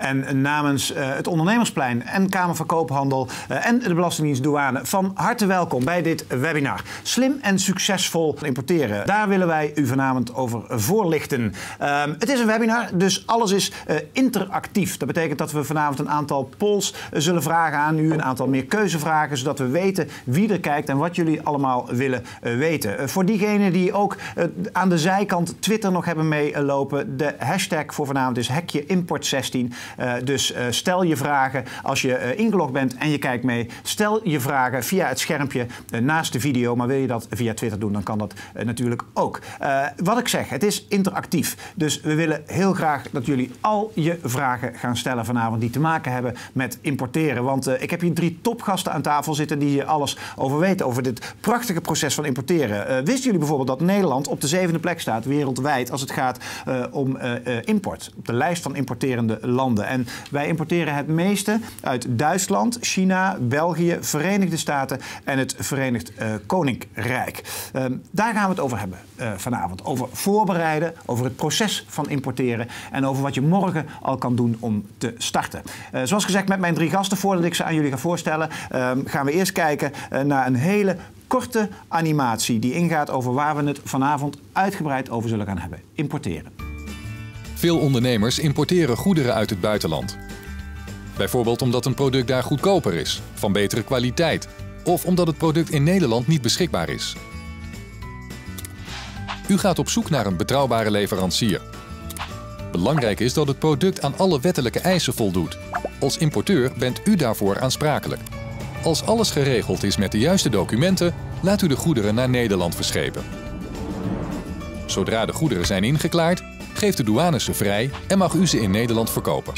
En namens het Ondernemersplein en Kamer van Koophandel en de Belastingdienst Douane van harte welkom bij dit webinar. Slim en succesvol importeren. Daar willen wij u vanavond over voorlichten. Het is een webinar, dus alles is interactief. Dat betekent dat we vanavond een aantal polls zullen vragen aan u, een aantal meer keuzevragen, zodat we weten wie er kijkt en wat jullie allemaal willen weten. Voor diegenen die ook aan de zijkant Twitter nog hebben meelopen, de hashtag voor vanavond is #import16. Dus stel je vragen als je ingelogd bent en je kijkt mee. Stel je vragen via het schermpje naast de video, maar wil je dat via Twitter doen, dan kan dat natuurlijk ook. Wat ik zeg, het is interactief. Dus we willen heel graag dat jullie al je vragen gaan stellen vanavond die te maken hebben met importeren. Want ik heb hier 3 topgasten aan tafel zitten die hier alles over weten, over dit prachtige proces van importeren. Wisten jullie bijvoorbeeld dat Nederland op de 7e plek staat wereldwijd als het gaat om import, op de lijst van importerende landen. En wij importeren het meeste uit Duitsland, China, België, Verenigde Staten en het Verenigd Koninkrijk. Daar gaan we het over hebben vanavond. Over voorbereiden, over het proces van importeren en over wat je morgen al kan doen om te starten. Zoals gezegd met mijn 3 gasten, voordat ik ze aan jullie ga voorstellen, gaan we eerst kijken naar een hele korte animatie die ingaat over waar we het vanavond uitgebreid over zullen gaan hebben. Importeren. Veel ondernemers importeren goederen uit het buitenland. Bijvoorbeeld omdat een product daar goedkoper is, van betere kwaliteit, of omdat het product in Nederland niet beschikbaar is. U gaat op zoek naar een betrouwbare leverancier. Belangrijk is dat het product aan alle wettelijke eisen voldoet. Als importeur bent u daarvoor aansprakelijk. Als alles geregeld is met de juiste documenten, laat u de goederen naar Nederland verschepen. Zodra de goederen zijn ingeklaard, geeft de douane ze vrij en mag u ze in Nederland verkopen.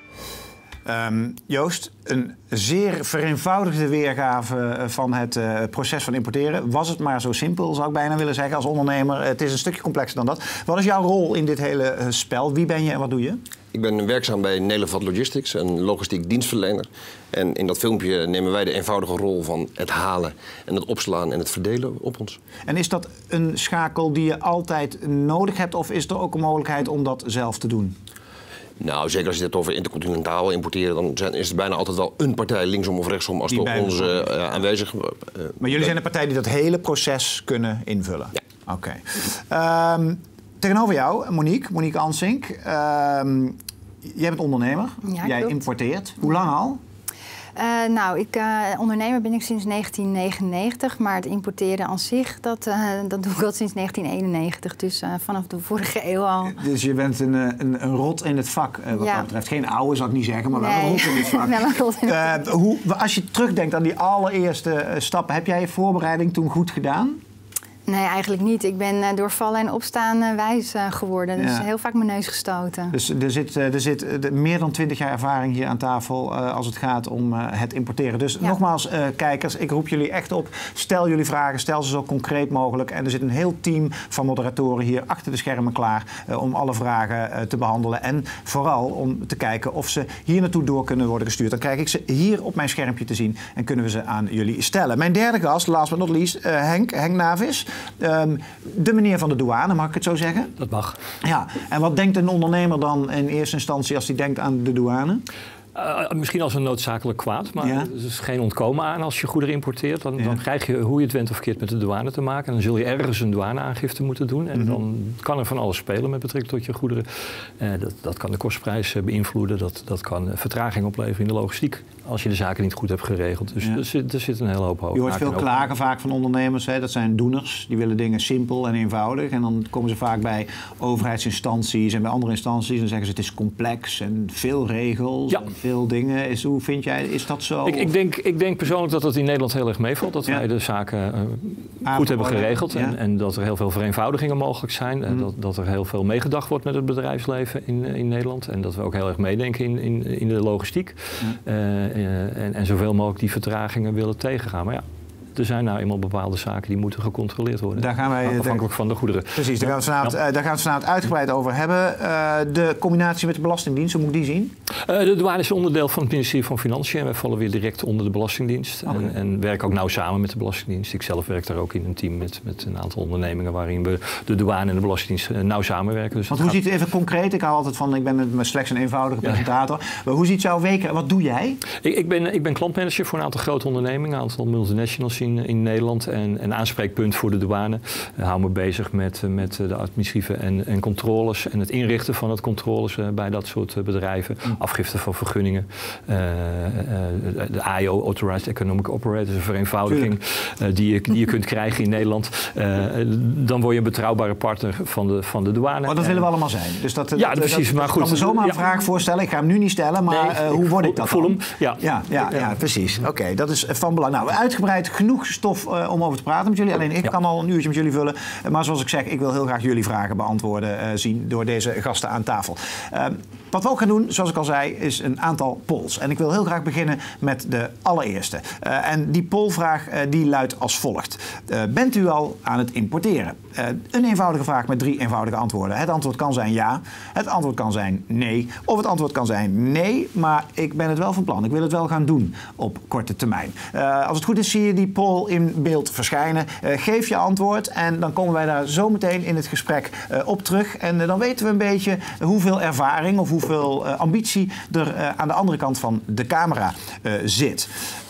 Joost, een zeer vereenvoudigde weergave van het proces van importeren. Was het maar zo simpel, zou ik bijna willen zeggen als ondernemer. Het is een stukje complexer dan dat. Wat is jouw rol in dit hele spel? Wie ben je en wat doe je? Ik ben werkzaam bij Nederland Logistics, een logistiek dienstverlener. En in dat filmpje nemen wij de eenvoudige rol van het halen en het opslaan en het verdelen op ons. En is dat een schakel die je altijd nodig hebt of is er ook een mogelijkheid om dat zelf te doen? Nou, zeker als je het over intercontinentaal importeren, dan is er bijna altijd wel een partij linksom of rechtsom als het ons aanwezig. Maar jullie zijn een partij die dat hele proces kunnen invullen? Ja. Oké. Tegenover jou, Monique Ansink. Jij bent ondernemer. Ja, jij importeert. Hoe lang al? Ondernemer ben ik sinds 1999, maar het importeren aan zich, dat doe ik al sinds 1991. Dus vanaf de vorige eeuw al. Dus je bent een rot in het vak, wat dat betreft. Geen oude, zou ik niet zeggen, maar wel een rot in het vak. Wel een rot in het vak. Als je terugdenkt aan die allereerste stappen, heb jij je voorbereiding toen goed gedaan? Nee, eigenlijk niet. Ik ben door vallen en opstaan wijs geworden. Dus heel vaak mijn neus gestoten. Dus er zit meer dan 20 jaar ervaring hier aan tafel als het gaat om het importeren. Dus nogmaals, kijkers, ik roep jullie echt op. Stel jullie vragen, stel ze zo concreet mogelijk. En er zit een heel team van moderatoren hier achter de schermen klaar om alle vragen te behandelen. En vooral om te kijken of ze hier naartoe door kunnen worden gestuurd. Dan krijg ik ze hier op mijn schermpje te zien en kunnen we ze aan jullie stellen. Mijn derde gast, last but not least, Henk Navis. De meneer van de douane, mag ik het zo zeggen? Dat mag. Ja, en wat denkt een ondernemer dan in eerste instantie als hij denkt aan de douane? Misschien als een noodzakelijk kwaad, maar er is geen ontkomen aan als je goederen importeert. Dan krijg je, hoe je het went of keert, met de douane te maken. En dan zul je ergens een douaneaangifte moeten doen. En dan kan er van alles spelen met betrekking tot je goederen. Dat kan de kostprijs beïnvloeden, dat kan vertraging opleveren in de logistiek. Als je de zaken niet goed hebt geregeld. Dus er zit een hele hoop hoog. Je hoort veel klagen vaak van ondernemers. Hè? Dat zijn doeners. Die willen dingen simpel en eenvoudig. En dan komen ze vaak bij overheidsinstanties en bij andere instanties. En dan zeggen ze het is complex en veel regels. Ja. Veel dingen. Hoe vind jij, is dat zo? Ik denk persoonlijk dat het in Nederland heel erg meevalt. Dat wij de zaken goed hebben geregeld. En dat er heel veel vereenvoudigingen mogelijk zijn. Dat er heel veel meegedacht wordt met het bedrijfsleven in Nederland. En dat we ook heel erg meedenken in de logistiek. En zoveel mogelijk die vertragingen willen tegengaan. Maar er zijn nou eenmaal bepaalde zaken die moeten gecontroleerd worden. Daar gaan wij, afhankelijk van de goederen. Precies, daar gaan we het vanavond uitgebreid over hebben. De combinatie met de Belastingdienst, hoe moet ik die zien? De douane is onderdeel van het ministerie van Financiën. En wij vallen weer direct onder de Belastingdienst. Okay. En werken ook nauw samen met de Belastingdienst. Ik zelf werk daar ook in een team met een aantal ondernemingen waarin we de douane en de Belastingdienst nauw samenwerken. Dus hoe ziet het even concreet? Ik hou altijd van, ik ben slechts een eenvoudige presentator. Maar hoe ziet jouw week? Wat doe jij? Ik ben klantmanager voor een aantal grote ondernemingen, een aantal multinationals in Nederland en aanspreekpunt voor de douane. Hou me bezig met de administratieve en controles en het inrichten van het controles bij dat soort bedrijven. Afgifte van vergunningen. De AEO, Authorized Economic Operators, een vereenvoudiging die je kunt krijgen in Nederland. Dan word je een betrouwbare partner van de douane. Maar dat willen we allemaal zijn. Dus precies. Maar goed. Ik kan me zomaar een vraag voorstellen. Ik ga hem nu niet stellen, maar hoe word ik dat dan? Ja, precies. Oké, dat is van belang. Nou, uitgebreid genoeg stof om over te praten met jullie. Alleen ik kan al een uurtje met jullie vullen. Maar zoals ik zeg, ik wil heel graag jullie vragen beantwoorden zien door deze gasten aan tafel. Wat we ook gaan doen, zoals ik al zei, is een aantal polls. En ik wil heel graag beginnen met de allereerste. En die pollvraag die luidt als volgt. Bent u al aan het importeren? Een eenvoudige vraag met 3 eenvoudige antwoorden. Het antwoord kan zijn ja, het antwoord kan zijn nee, of het antwoord kan zijn nee, maar ik ben het wel van plan. Ik wil het wel gaan doen op korte termijn. Als het goed is, zie je die poll in beeld verschijnen. Geef je antwoord en dan komen wij daar zo meteen in het gesprek op terug. En dan weten we een beetje hoeveel ervaring of hoeveel ambitie er aan de andere kant van de camera zit.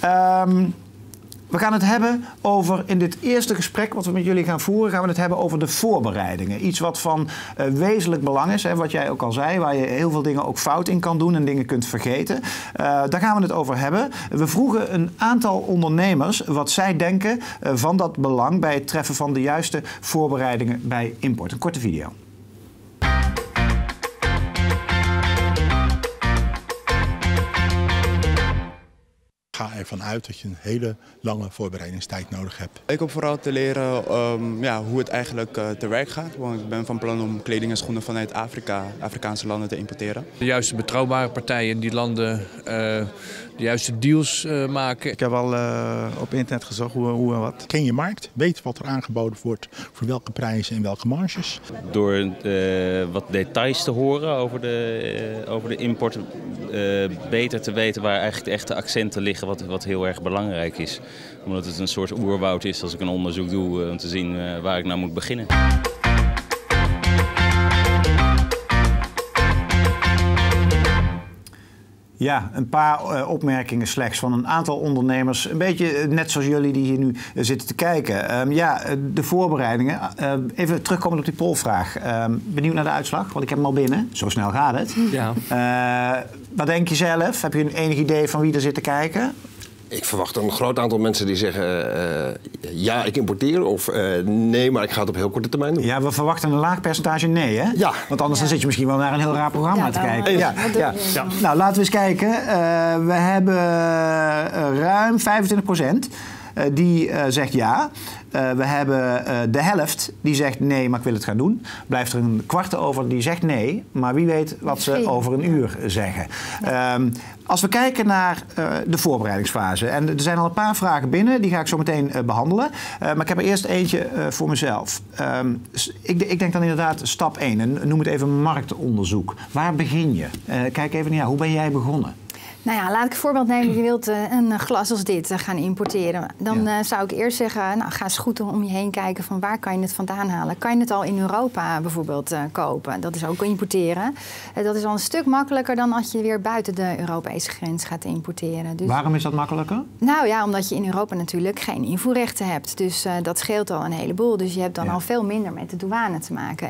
We gaan het hebben over, in dit eerste gesprek wat we met jullie gaan voeren, gaan we het hebben over de voorbereidingen. Iets wat van wezenlijk belang is, wat jij ook al zei, waar je heel veel dingen ook fout in kan doen en dingen kunt vergeten. Daar gaan we het over hebben. We vroegen een aantal ondernemers wat zij denken van dat belang bij het treffen van de juiste voorbereidingen bij import. Een korte video. Ik ga ervan uit dat je een hele lange voorbereidingstijd nodig hebt. Ik hoop vooral te leren hoe het eigenlijk te werk gaat. Want ik ben van plan om kleding en schoenen vanuit Afrikaanse landen te importeren. De juiste betrouwbare partijen die landen de juiste deals maken. Ik heb al op internet gezocht hoe en wat. Ken je markt, weet wat er aangeboden wordt voor welke prijzen en welke marges. Door wat details te horen over de import, beter te weten waar eigenlijk de echte accenten liggen. Wat heel erg belangrijk is. Omdat het een soort oerwoud is als ik een onderzoek doe om te zien waar ik nou moet beginnen. Ja, een paar opmerkingen slechts van een aantal ondernemers. Een beetje net zoals jullie die hier nu zitten te kijken. De voorbereidingen. Even terugkomen op die pollvraag. Benieuwd naar de uitslag, want ik heb hem al binnen. Zo snel gaat het. Ja. Wat denk je zelf? Heb je een enig idee van wie er zit te kijken? Ik verwacht een groot aantal mensen die zeggen ja, ik importeer of nee, maar ik ga het op heel korte termijn doen. Ja, we verwachten een laag percentage nee, hè? Ja. Want anders dan zit je misschien wel naar een heel raar programma te kijken. Ja. Nou, laten we eens kijken. We hebben ruim 25% die zegt ja. We hebben de helft die zegt nee, maar ik wil het gaan doen. Blijft er een kwart over die zegt nee, maar wie weet wat ze over een uur zeggen. Als we kijken naar de voorbereidingsfase, en er zijn al een paar vragen binnen, die ga ik zo meteen behandelen. Maar ik heb er eerst eentje voor mezelf. Ik denk dan inderdaad stap 1, en noem het even marktonderzoek. Waar begin je? Kijk even naar, hoe ben jij begonnen? Nou ja, laat ik een voorbeeld nemen. Je wilt een glas als dit gaan importeren. Dan zou ik eerst zeggen, nou, ga eens goed om je heen kijken van waar kan je het vandaan halen. Kan je het al in Europa bijvoorbeeld kopen? Dat is ook importeren. Dat is al een stuk makkelijker dan als je weer buiten de Europese grens gaat importeren. Dus, waarom is dat makkelijker? Nou ja, omdat je in Europa natuurlijk geen invoerrechten hebt. Dus dat scheelt al een heleboel. Dus je hebt dan al veel minder met de douane te maken.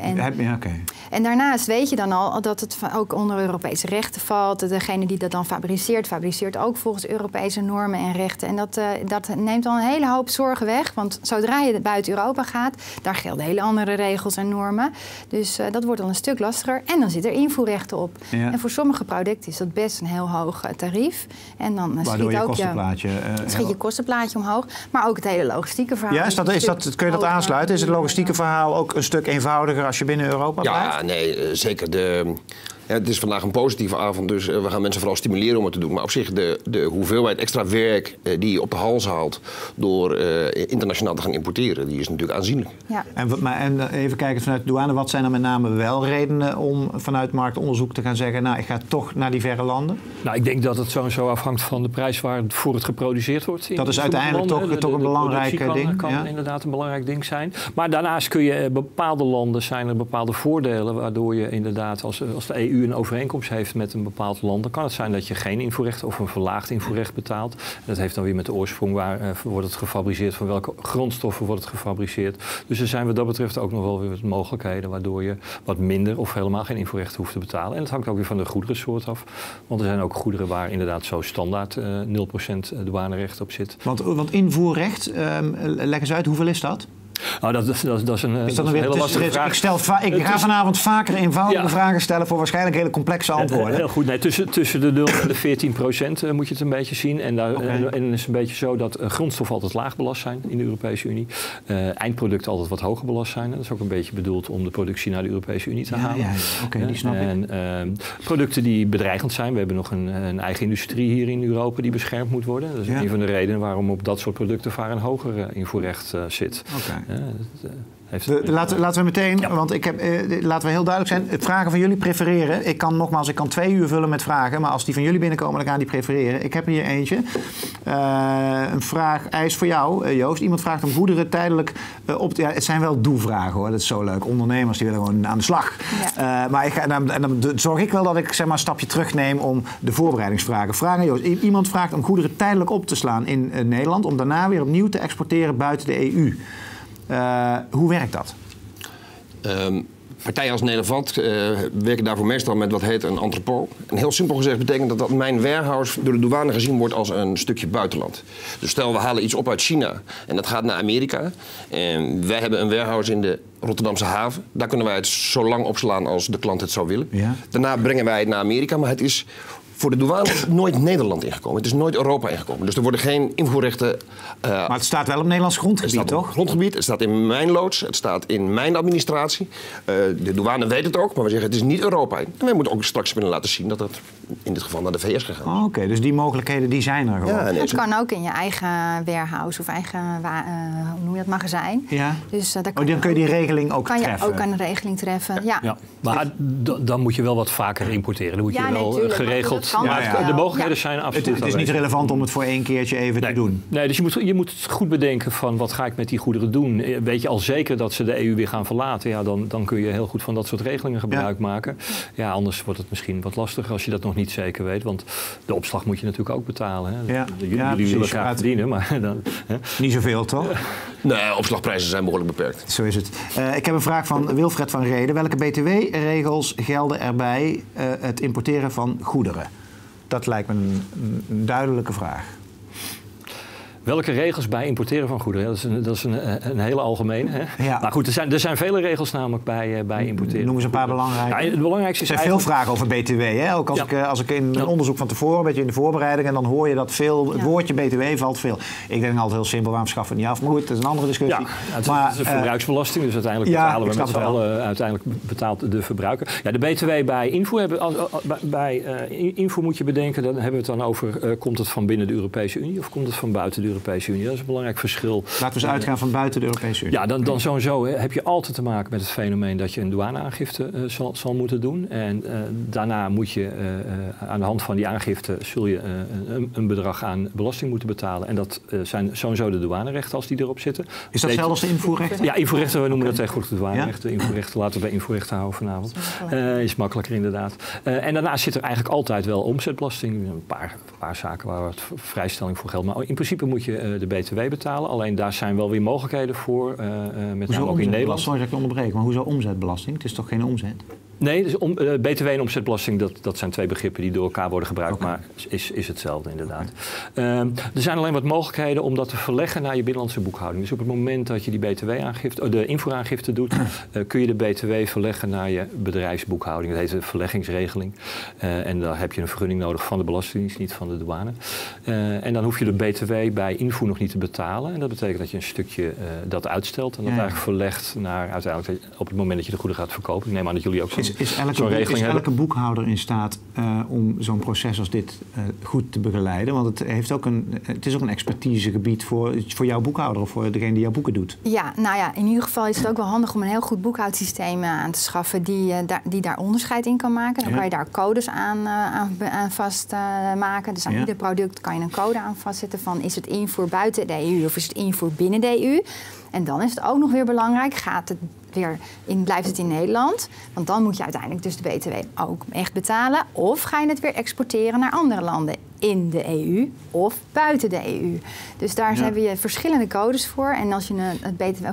En daarnaast weet je dan al dat het ook onder Europese rechten valt. Degene die dat dan fabriceert ook volgens Europese normen en rechten. En dat neemt al een hele hoop zorgen weg. Want zodra je buiten Europa gaat, daar gelden hele andere regels en normen. Dus dat wordt al een stuk lastiger. En dan zit er invoerrechten op. Ja. En voor sommige producten is dat best een heel hoog tarief. En dan waardoor je kostenplaatje... schiet je kostenplaatje omhoog. Maar ook het hele logistieke verhaal. Ja, kun je dat aansluiten? Is het logistieke verhaal ook een stuk eenvoudiger als je binnen Europa blijft? Ja, nee, zeker. Het is vandaag een positieve avond, dus we gaan mensen vooral stimuleren om het te doen. Maar op zich, de hoeveelheid extra werk die je op de hals haalt door internationaal te gaan importeren, die is natuurlijk aanzienlijk. Ja. En even kijken vanuit de douane, wat zijn dan met name wel redenen om vanuit marktonderzoek te gaan zeggen, nou, ik ga toch naar die verre landen? Nou, ik denk dat het zo afhangt van de prijs waarvoor het geproduceerd wordt. Dat is uiteindelijk toch een belangrijk ding. Kan inderdaad een belangrijk ding zijn. Maar daarnaast kun je bepaalde landen, zijn er bepaalde voordelen waardoor je inderdaad, als de EU een overeenkomst heeft met een bepaald land, dan kan het zijn dat je geen invoerrecht of een verlaagd invoerrecht betaalt. Dat heeft dan weer met de oorsprong, waar wordt het gefabriceerd, van welke grondstoffen wordt het gefabriceerd. Dus er zijn wat dat betreft ook nog wel weer mogelijkheden waardoor je wat minder of helemaal geen invoerrecht hoeft te betalen. En het hangt ook weer van de goederensoort af. Want er zijn ook goederen waar inderdaad zo standaard 0% douanerecht op zit. Want invoerrecht, leg eens uit, hoeveel is dat? Nou, dat is een hele lastige vraag. Ik ga vanavond vaker eenvoudige vragen stellen voor waarschijnlijk hele complexe antwoorden. Heel goed. Nee, tussen de 0 en de 14% moet je het een beetje zien. En het is een beetje zo dat grondstoffen altijd laag belast zijn in de Europese Unie. Eindproducten altijd wat hoger belast zijn. Dat is ook een beetje bedoeld om de productie naar de Europese Unie te halen. Oké, die snap ik. En producten die bedreigend zijn. We hebben nog een eigen industrie hier in Europa die beschermd moet worden. Dat is een van de redenen waarom op dat soort producten vaak een hoger invoerrecht zit. Laten we meteen, want laten we heel duidelijk zijn, vragen van jullie prefereren. Ik kan 2 uur vullen met vragen, maar als die van jullie binnenkomen, dan gaan die prefereren. Ik heb hier eentje. Een vraag, hij is voor jou, Joost. Iemand vraagt om goederen tijdelijk op. Ja, het zijn wel doe-vragen hoor, dat is zo leuk. Ondernemers die willen gewoon aan de slag. Ja. Maar dan zorg ik wel dat ik zeg maar een stapje terugneem om de voorbereidingsvragen. Vragen, Joost. Iemand vraagt om goederen tijdelijk op te slaan in Nederland, om daarna weer opnieuw te exporteren buiten de EU. Hoe werkt dat? Partijen als Nederland werken daarvoor meestal met wat heet een entrepot. En heel simpel gezegd betekent dat mijn warehouse door de douane gezien wordt als een stukje buitenland. Dus stel we halen iets op uit China en dat gaat naar Amerika. En wij hebben een warehouse in de Rotterdamse haven. Daar kunnen wij het zo lang opslaan als de klant het zou willen. Ja. Daarna brengen wij het naar Amerika, maar het is voor de douane nooit Nederland ingekomen. Het is nooit Europa ingekomen. Dus er worden geen invoerrechten. Maar het staat wel op Nederlands grondgebied, toch? Grondgebied. Het staat in mijn loods. Het staat in mijn administratie. De douane weet het ook, maar we zeggen het is niet Europa. En wij moeten ook straks willen laten zien dat het in dit geval naar de VS gegaan is. Oké, dus die mogelijkheden die zijn er gewoon. Ja, het kan ook in je eigen warehouse of eigen hoe noem je dat, magazijn. Ja. Dus, dan kun je die regeling ook treffen. Kan je ook een regeling treffen. Ja. Maar dan moet je wel wat vaker importeren. Dan moet je wel geregeld. De mogelijkheden zijn absoluut. Het is niet relevant om het voor 1 keertje even te doen. Nee, dus je moet goed bedenken van wat ga ik met die goederen doen. Weet je al zeker dat ze de EU weer gaan verlaten? Ja, dan kun je heel goed van dat soort regelingen gebruik maken. Ja, anders wordt het misschien wat lastiger als je dat nog niet zeker weet. Want de opslag moet je natuurlijk ook betalen. Hè. Ja. Jullie willen graag verdienen, maar dan... Niet zoveel, toch? Nee, opslagprijzen zijn behoorlijk beperkt. Zo is het. Ik heb een vraag van Wilfred van Reden. Welke btw-regels gelden er bij het importeren van goederen? Dat lijkt me een duidelijke vraag. Welke regels bij importeren van goederen? Dat is een hele algemene. Hè? Ja. Maar goed, er zijn vele regels namelijk bij importeren. Noem eens een paar belangrijke. Ja, het belangrijkste is er zijn veel vragen over BTW. Hè? Ook als ik in een onderzoek van tevoren, een beetje in de voorbereiding, en dan hoor je dat veel, het woordje BTW valt veel. Ik denk altijd heel simpel, waarom schaffen we het niet af? Maar goed, dat is een andere discussie. Ja, het is een verbruiksbelasting, dus uiteindelijk betalen we met z'n allen. Uiteindelijk betaalt de verbruiker. Ja, de BTW bij invoer, bij invoer moet je bedenken, dan hebben we het dan over, komt het van binnen de Europese Unie of komt het van buiten de Europese Unie? Dat is een belangrijk verschil. Laten we eens uitgaan van buiten de Europese Unie. Ja, dan sowieso heb je altijd te maken met het fenomeen dat je een douaneaangifte zal moeten doen. En daarna moet je aan de hand van die aangifte zul je een bedrag aan belasting moeten betalen. En dat zijn sowieso de douanerechten als die erop zitten. Is dat zelfs de invoerrechten? Ja, invoerrechten, we noemen dat tegenwoordig de douanerechten. Ja? Invoerrechten, laten we bij invoerrechten houden vanavond. Is makkelijker inderdaad. En daarnaast zit er eigenlijk altijd wel omzetbelasting. Een paar zaken waar wat vrijstelling voor geldt. Maar in principe moet je de BTW betalen. Alleen daar zijn wel weer mogelijkheden voor. Met name ook in Nederland. Sorry dat ik onderbreek, maar hoezo omzetbelasting? Het is toch geen omzet? Nee, dus BTW en omzetbelasting, dat zijn twee begrippen die door elkaar worden gebruikt, maar is hetzelfde inderdaad. Er zijn alleen wat mogelijkheden om dat te verleggen naar je binnenlandse boekhouding. Dus op het moment dat je die BTW-aangifte, de invoeraangifte doet, kun je de BTW verleggen naar je bedrijfsboekhouding. Dat heet de verleggingsregeling. En daar heb je een vergunning nodig van de Belastingdienst, niet van de douane. En dan hoef je de BTW bij invoer nog niet te betalen. En dat betekent dat je een stukje dat uitstelt en dat eigenlijk verlegt naar uiteindelijk op het moment dat je de goederen gaat verkopen. Ik neem aan dat jullie ook zo. Is elke boekhouder in staat om zo'n proces als dit goed te begeleiden? Want het is ook een expertisegebied voor jouw boekhouder of voor degene die jouw boeken doet. Ja, nou ja, in ieder geval is het ook wel handig om een heel goed boekhoudsysteem aan te schaffen die daar onderscheid in kan maken. Dan kan je daar codes aan vastmaken. Dus aan ieder product kan je een code aan vastzetten van is het invoer buiten de EU of is het invoer binnen de EU. En dan is het ook nog weer belangrijk, blijft het in Nederland? Want dan moet je uiteindelijk dus de BTW ook echt betalen. Of ga je het weer exporteren naar andere landen in de EU of buiten de EU. Dus daar hebben je verschillende codes voor. En als je het BTW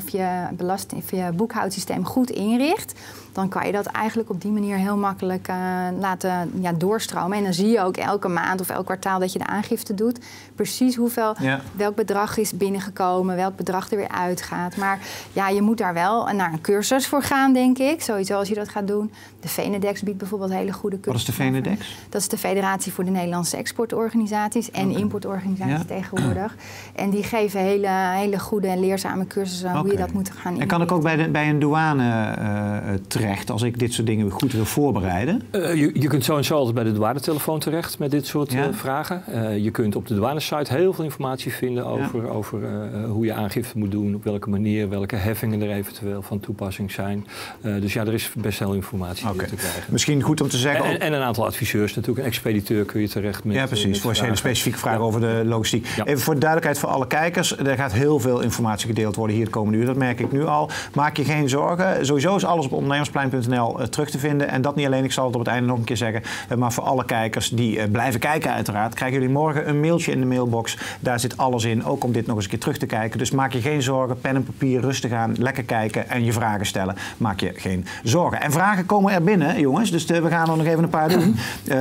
of je boekhoudsysteem goed inricht, dan kan je dat eigenlijk op die manier heel makkelijk laten doorstromen. En dan zie je ook elke maand of elk kwartaal dat je de aangifte doet, precies welk bedrag is binnengekomen, welk bedrag er weer uitgaat. Maar ja, je moet daar wel naar een cursus voor gaan, denk ik. Sowieso als je dat gaat doen. De Venedex biedt bijvoorbeeld hele goede cursussen. Wat is de Venedex? Dat is de Federatie voor de Nederlandse Exportorganisaties en Importorganisaties tegenwoordig. En die geven hele goede en leerzame cursussen hoe je dat moet gaan En kan ik ook bij een douane terecht als ik dit soort dingen goed wil voorbereiden? Je kunt zo en zo altijd bij de douanetelefoon terecht met dit soort vragen. Je kunt op de douanesite heel veel informatie vinden over hoe je aangifte moet doen, op welke manier, welke heffingen er eventueel van toepassing zijn. Dus ja, er is best veel informatie te krijgen. Misschien goed om te zeggen... En een aantal adviseurs natuurlijk. Een expediteur kun je terecht met... Ja, precies. Voor hele specifieke vragen over de logistiek. Ja. Even voor de duidelijkheid voor alle kijkers. Er gaat heel veel informatie gedeeld worden hier de komende uur. Dat merk ik nu al. Maak je geen zorgen. Sowieso is alles op ondernemersplein.nl terug te vinden. En dat niet alleen, ik zal het op het einde nog een keer zeggen. Maar voor alle kijkers die blijven kijken uiteraard, krijgen jullie morgen een mailtje in de mailbox. Daar zit alles in. Ook om dit nog eens een keer terug te kijken. Dus maak je geen zorgen. Pen en papier, rustig aan. Lekker kijken en je vragen stellen. Maak je geen zorgen. En vragen komen er binnen, jongens. Dus we gaan er nog even een paar doen.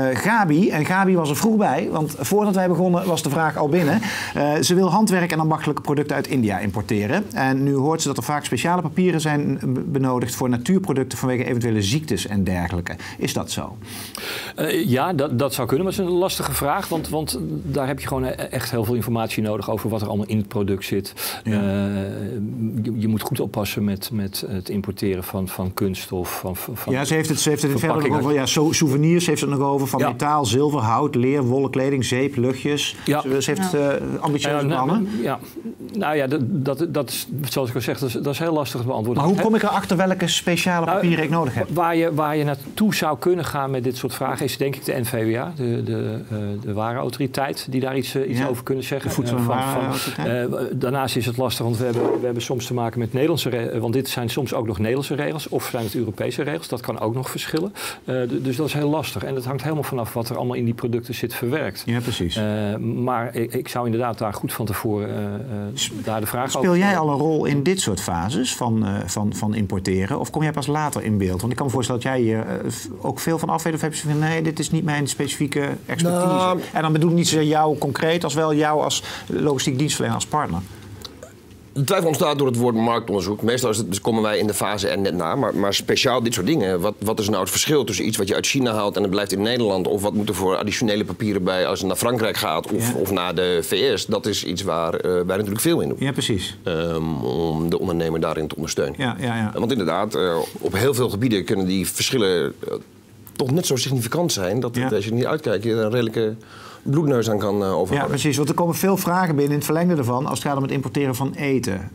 Gabi was er vroeg bij. Want voordat wij begonnen was de vraag al binnen. Ze wil handwerk en ambachtelijke producten uit India importeren. En nu hoort ze dat er vaak speciale papieren zijn benodigd voor natuurproducten vanwege eventuele ziektes en dergelijke. Is dat zo? Ja, dat zou kunnen. Maar het is een lastige vraag. Want daar heb je gewoon echt heel veel informatie nodig over wat er allemaal in het product zit. Ja. Je moet goed oppassen met het importeren van kunststof. Ja, ze heeft het verder nog over. Ja, souvenirs heeft het nog over. Van metaal, zilver, hout, leer, wollen kleding, zeep, luchtjes. Ja. Ze heeft ambitieuze plannen. Nou ja, dat is, zoals ik al zeg, dat is heel lastig te beantwoorden. Maar hoe kom ik erachter welke speciale papieren ik nodig heb? Waar je naartoe zou kunnen gaan met dit soort vragen is denk ik de NVWA, de warenautoriteit, die daar iets over kunnen zeggen. De Voedsel- en Warenautoriteit? Daarnaast is het lastig, want we hebben soms te maken met Nederlandse regels. Want dit zijn soms ook nog Nederlandse regels of zijn het Europese regels. Dat kan ook nog verschillen. Dus dat is heel lastig. En dat hangt helemaal vanaf wat er allemaal in die producten zit verwerkt. Ja, precies. Maar ik zou inderdaad daar goed van tevoren daar de vraag over... Speel jij al een rol in dit soort fases van importeren? Of kom jij pas later in beeld? Want ik kan me voorstellen dat jij hier ook veel van af weet. Of heb je van nee, dit is niet mijn specifieke expertise. Nou, en dan bedoel ik niet zozeer jou concreet als wel jou als logistiek dienstverlener, als partner. De twijfel ontstaat door het woord marktonderzoek. Meestal komen wij in de fase er net na. Maar speciaal dit soort dingen. Wat is nou het verschil tussen iets wat je uit China haalt en het blijft in Nederland? Of wat moet er voor additionele papieren bij als het naar Frankrijk gaat of naar de VS? Dat is iets waar wij natuurlijk veel in doen. Ja, precies. Om de ondernemer daarin te ondersteunen. Ja. Want inderdaad, op heel veel gebieden kunnen die verschillen toch net zo significant zijn. Dat als je er niet uitkijkt, je een redelijke bloedneus aan kan overhouden. Ja, precies. Want er komen veel vragen binnen in het verlengde ervan als het gaat om het importeren van eten.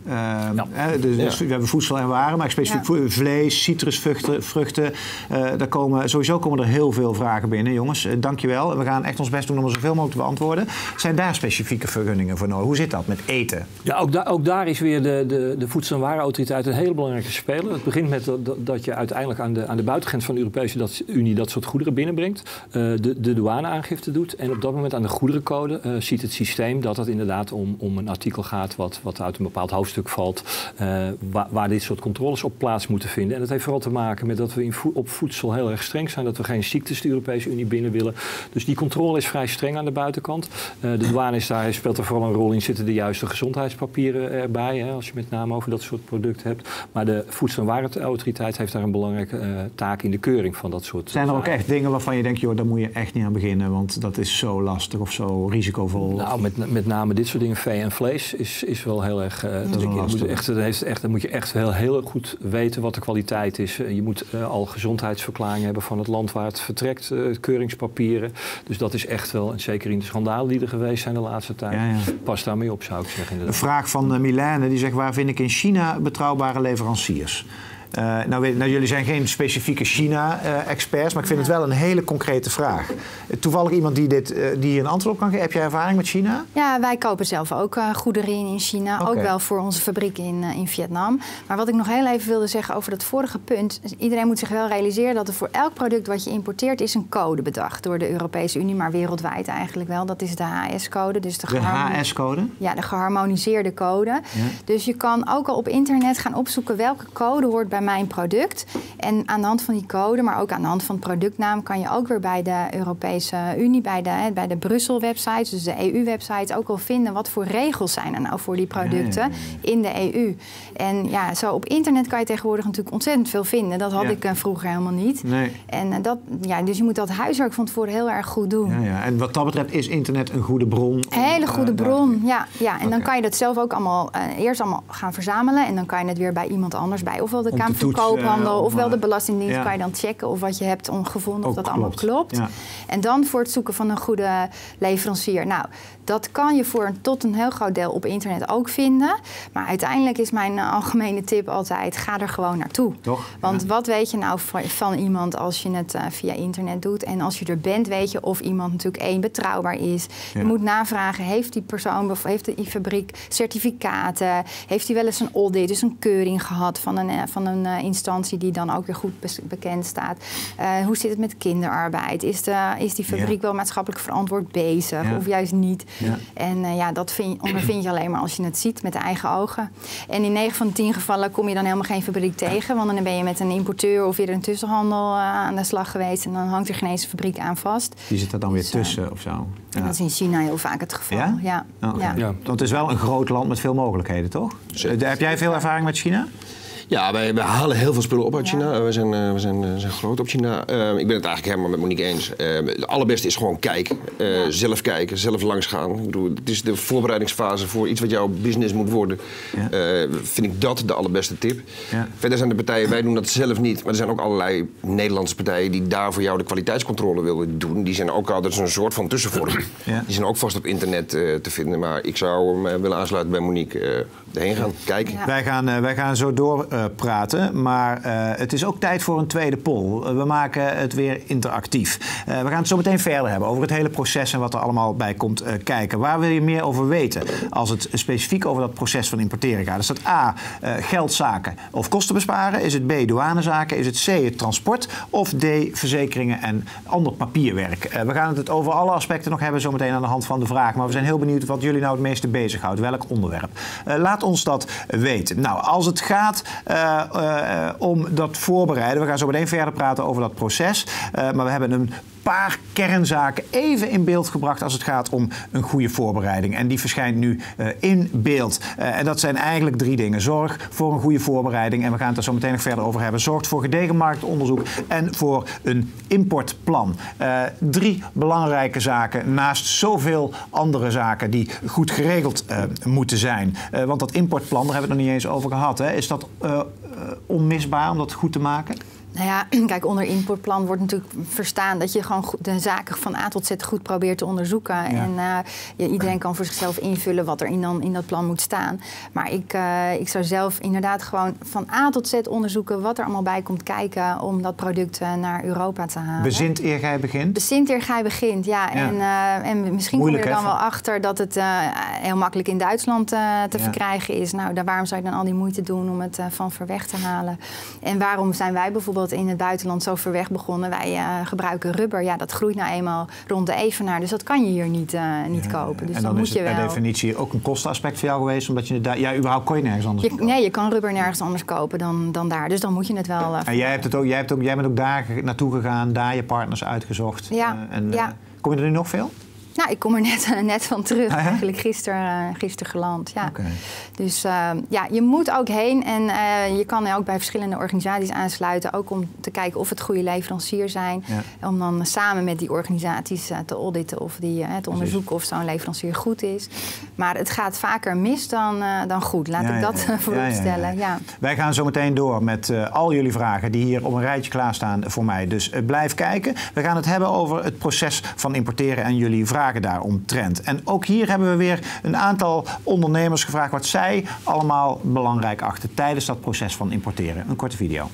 Dus we hebben voedsel en waren, maar specifiek vlees, citrusvruchten. Sowieso komen er heel veel vragen binnen, jongens. Dankjewel. We gaan echt ons best doen om er zoveel mogelijk te beantwoorden. Zijn daar specifieke vergunningen voor nodig? Hoe zit dat met eten? Ja, ook daar is weer de Voedsel- en Warenautoriteit een hele belangrijke speler. Het begint met dat je uiteindelijk aan de buitengrens van de Europese Unie dat soort goederen binnenbrengt. De douaneaangifte doet en op dat moment aan de goederencode ziet het systeem dat het inderdaad om een artikel gaat wat uit een bepaald hoofdstuk valt, waar dit soort controles op plaats moeten vinden. En dat heeft vooral te maken met dat we op voedsel heel erg streng zijn, dat we geen ziektes de Europese Unie binnen willen. Dus die controle is vrij streng aan de buitenkant. De douane speelt er vooral een rol in, zitten de juiste gezondheidspapieren erbij, als je met name over dat soort producten hebt. Maar de Voedsel- en Warenautoriteit heeft daar een belangrijke taak in de keuring van dat soort Zijn er ook echt dingen waarvan je denkt, joh, daar moet je echt niet aan beginnen, want dat is zo lastig of zo risicovol? Nou, met name dit soort dingen, vee en vlees, is wel heel erg... Dan moet je echt heel goed weten wat de kwaliteit is. Je moet al gezondheidsverklaringen hebben van het land waar het vertrekt, keuringspapieren. Dus dat is echt wel, en zeker in de schandalen die er geweest zijn de laatste tijd, pas daarmee op, zou ik zeggen. Inderdaad. Een vraag van Milène, die zegt: waar vind ik in China betrouwbare leveranciers? Jullie zijn geen specifieke China-experts, maar ik vind het wel een hele concrete vraag. Toevallig iemand die hier een antwoord op kan geven. Heb jij ervaring met China? Ja, wij kopen zelf ook goederen in China. Okay. Ook wel voor onze fabriek in Vietnam. Maar wat ik nog heel even wilde zeggen over dat vorige punt. Iedereen moet zich wel realiseren dat er voor elk product wat je importeert is een code bedacht door de Europese Unie, maar wereldwijd eigenlijk wel. Dat is de HS-code. Dus de HS-code? Ja, de geharmoniseerde code. Ja. Dus je kan ook al op internet gaan opzoeken welke code hoort bij mijn product. En aan de hand van die code, maar ook aan de hand van het productnaam, kan je ook weer bij de Europese Unie, bij de Brussel-websites, dus de EU-websites, ook al vinden wat voor regels zijn er nou voor die producten in de EU. En ja, zo op internet kan je tegenwoordig natuurlijk ontzettend veel vinden. Dat had ik vroeger helemaal niet. Nee. En dus je moet dat huiswerk van tevoren heel erg goed doen. Ja. En wat dat betreft is internet een goede bron? Een hele goede bron, ja. En dan kan je dat zelf ook allemaal eerst gaan verzamelen en dan kan je het weer bij iemand anders bij. Ofwel de Kamer van Koophandel, ofwel de Belastingdienst, kan je dan checken of wat je hebt gevonden, of dat allemaal klopt. Ja. En dan voor het zoeken van een goede leverancier. Nou, dat kan je tot een heel groot deel op internet ook vinden. Maar uiteindelijk is mijn algemene tip altijd: ga er gewoon naartoe. Toch? Want wat weet je nou van iemand als je het via internet doet? En als je er bent, weet je of iemand natuurlijk betrouwbaar is. Ja. Je moet navragen, heeft die persoon, of heeft die fabriek certificaten? Heeft hij wel eens een audit, dus een keuring gehad van een instantie die dan ook weer goed bekend staat? Hoe zit het met kinderarbeid? Is die fabriek wel maatschappelijk verantwoord bezig of juist niet? Ja. En dat ondervind je alleen maar als je het ziet met de eigen ogen. En in 9 van de 10 gevallen kom je dan helemaal geen fabriek tegen, want dan ben je met een importeur of weer een tussenhandel aan de slag geweest en dan hangt er geen eens een fabriek aan vast. Die zit er dan weer tussen of zo? Ja. Dat is in China heel vaak het geval. Ja? Want het is wel een groot land met veel mogelijkheden, toch? Heb jij veel ervaring met China? Ja, wij halen heel veel spullen op uit China. We zijn groot op China. Ik ben het eigenlijk helemaal met Monique eens. Het allerbeste is gewoon kijken. Kijken, zelf langsgaan. Ik bedoel, het is de voorbereidingsfase voor iets wat jouw business moet worden. Vind ik dat de allerbeste tip. Ja. Verder zijn de partijen, wij doen dat zelf niet. Maar er zijn ook allerlei Nederlandse partijen die daar voor jou de kwaliteitscontrole willen doen. Die zijn ook altijd een soort van tussenvorm. Die zijn ook vast op internet te vinden. Maar ik zou hem willen aansluiten bij Monique. Erheen gaan, kijken. Ja. Wij gaan zo door praten, maar het is ook tijd voor een tweede poll. We maken het weer interactief. We gaan het zo meteen verder hebben over het hele proces en wat er allemaal bij komt kijken. Waar wil je meer over weten als het specifiek over dat proces van importeren gaat? Is dat A, geldzaken of kosten besparen? Is het B, douanezaken? Is het C, het transport? Of D, verzekeringen en ander papierwerk? We gaan het over alle aspecten nog hebben zo meteen aan de hand van de vraag. Maar we zijn heel benieuwd wat jullie nou het meeste bezighoudt. Welk onderwerp? Laat ons dat weten. Nou, als het gaat om dat voorbereiden. We gaan zo meteen verder praten over dat proces. Maar we hebben een paar kernzaken even in beeld gebracht als het gaat om een goede voorbereiding. En die verschijnt nu in beeld. En dat zijn eigenlijk 3 dingen. Zorg voor een goede voorbereiding. En we gaan het er zo meteen nog verder over hebben. Zorg voor gedegen marktonderzoek en voor een importplan. 3 belangrijke zaken naast zoveel andere zaken die goed geregeld moeten zijn. Want dat importplan, daar hebben we het nog niet eens over gehad. Hè? Is dat onmisbaar om dat goed te maken? Nou ja, kijk, onder importplan wordt natuurlijk verstaan dat je gewoon de zaken van A tot Z goed probeert te onderzoeken. Ja. En iedereen kan voor zichzelf invullen wat er in dat plan moet staan. Maar ik zou zelf inderdaad gewoon van A tot Z onderzoeken wat er allemaal bij komt kijken om dat product naar Europa te halen. Bezint eer gij begint? Bezint eer gij begint, ja. En misschien kom je er dan wel achter dat het heel makkelijk in Duitsland te verkrijgen is. Nou, waarom zou je dan al die moeite doen om het van ver weg te halen? En waarom zijn wij bijvoorbeeld in het buitenland zo ver weg begonnen? Wij gebruiken rubber. Ja, dat groeit nou eenmaal rond de evenaar. Dus dat kan je hier niet kopen. Dus en dan moet is het per definitie ook een kostenaspect voor jou geweest? Omdat je überhaupt kon je nergens anders kopen? Nee, je kan rubber nergens anders kopen dan daar. Dus dan moet je het wel... en jij bent ook daar naartoe gegaan, daar je partners uitgezocht. Ja, Kom je er nu nog veel? Nou, ik kom er net van terug. Eigenlijk gisteren geland. Ja. Okay. Dus je moet ook heen. En je kan ook bij verschillende organisaties aansluiten. Ook om te kijken of het goede leverancier zijn. Ja. Om dan samen met die organisaties te auditen of te onderzoeken of zo'n leverancier goed is. Maar het gaat vaker mis dan goed. Laat ik dat vooropstellen. Ja. Wij gaan zo meteen door met al jullie vragen die hier op een rijtje klaarstaan voor mij. Dus blijf kijken. We gaan het hebben over het proces van importeren en jullie vragen daaromtrent. En ook hier hebben we weer een aantal ondernemers gevraagd wat zij allemaal belangrijk achten tijdens dat proces van importeren. Een korte video.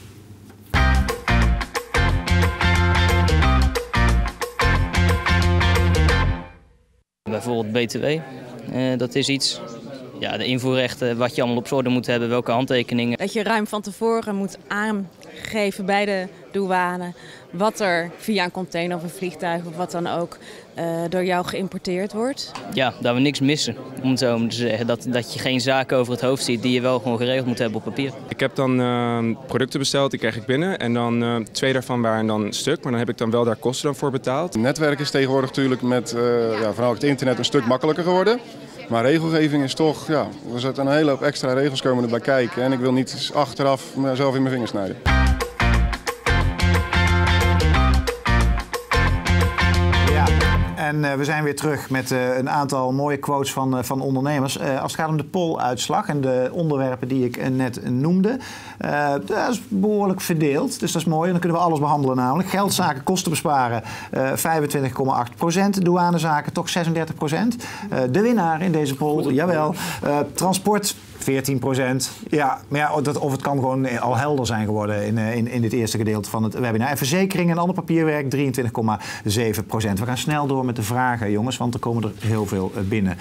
Bijvoorbeeld BTW, dat is iets. Ja, de invoerrechten, wat je allemaal op orde moet hebben, welke handtekeningen. Dat je ruim van tevoren moet aangeven bij de douane wat er via een container of een vliegtuig of wat dan ook door jou geïmporteerd wordt. Ja, dat we niks missen, om het zo te zeggen. Dat je geen zaken over het hoofd ziet die je wel gewoon geregeld moet hebben op papier. Ik heb dan producten besteld, die krijg ik binnen. En dan 2 daarvan waren dan een stuk, maar dan heb ik dan wel daar kosten dan voor betaald. Het netwerk is tegenwoordig natuurlijk met vooral het internet een stuk makkelijker geworden. Maar regelgeving is toch, er zitten een hele hoop extra regels komen erbij kijken. En ik wil niet achteraf mezelf in mijn vingers snijden. En we zijn weer terug met een aantal mooie quotes van ondernemers. Als het gaat om de polluitslag en de onderwerpen die ik net noemde. Dat is behoorlijk verdeeld, dus dat is mooi. En dan kunnen we alles behandelen namelijk. Geldzaken, kosten besparen 25,8%. Douanezaken toch 36%. De winnaar in deze poll, jawel. Transport 14%. Ja, maar of het kan gewoon al helder zijn geworden in dit eerste gedeelte van het webinar. En verzekering en ander papierwerk 23,7%. We gaan snel door met de vragen, jongens, want er komen er heel veel binnen.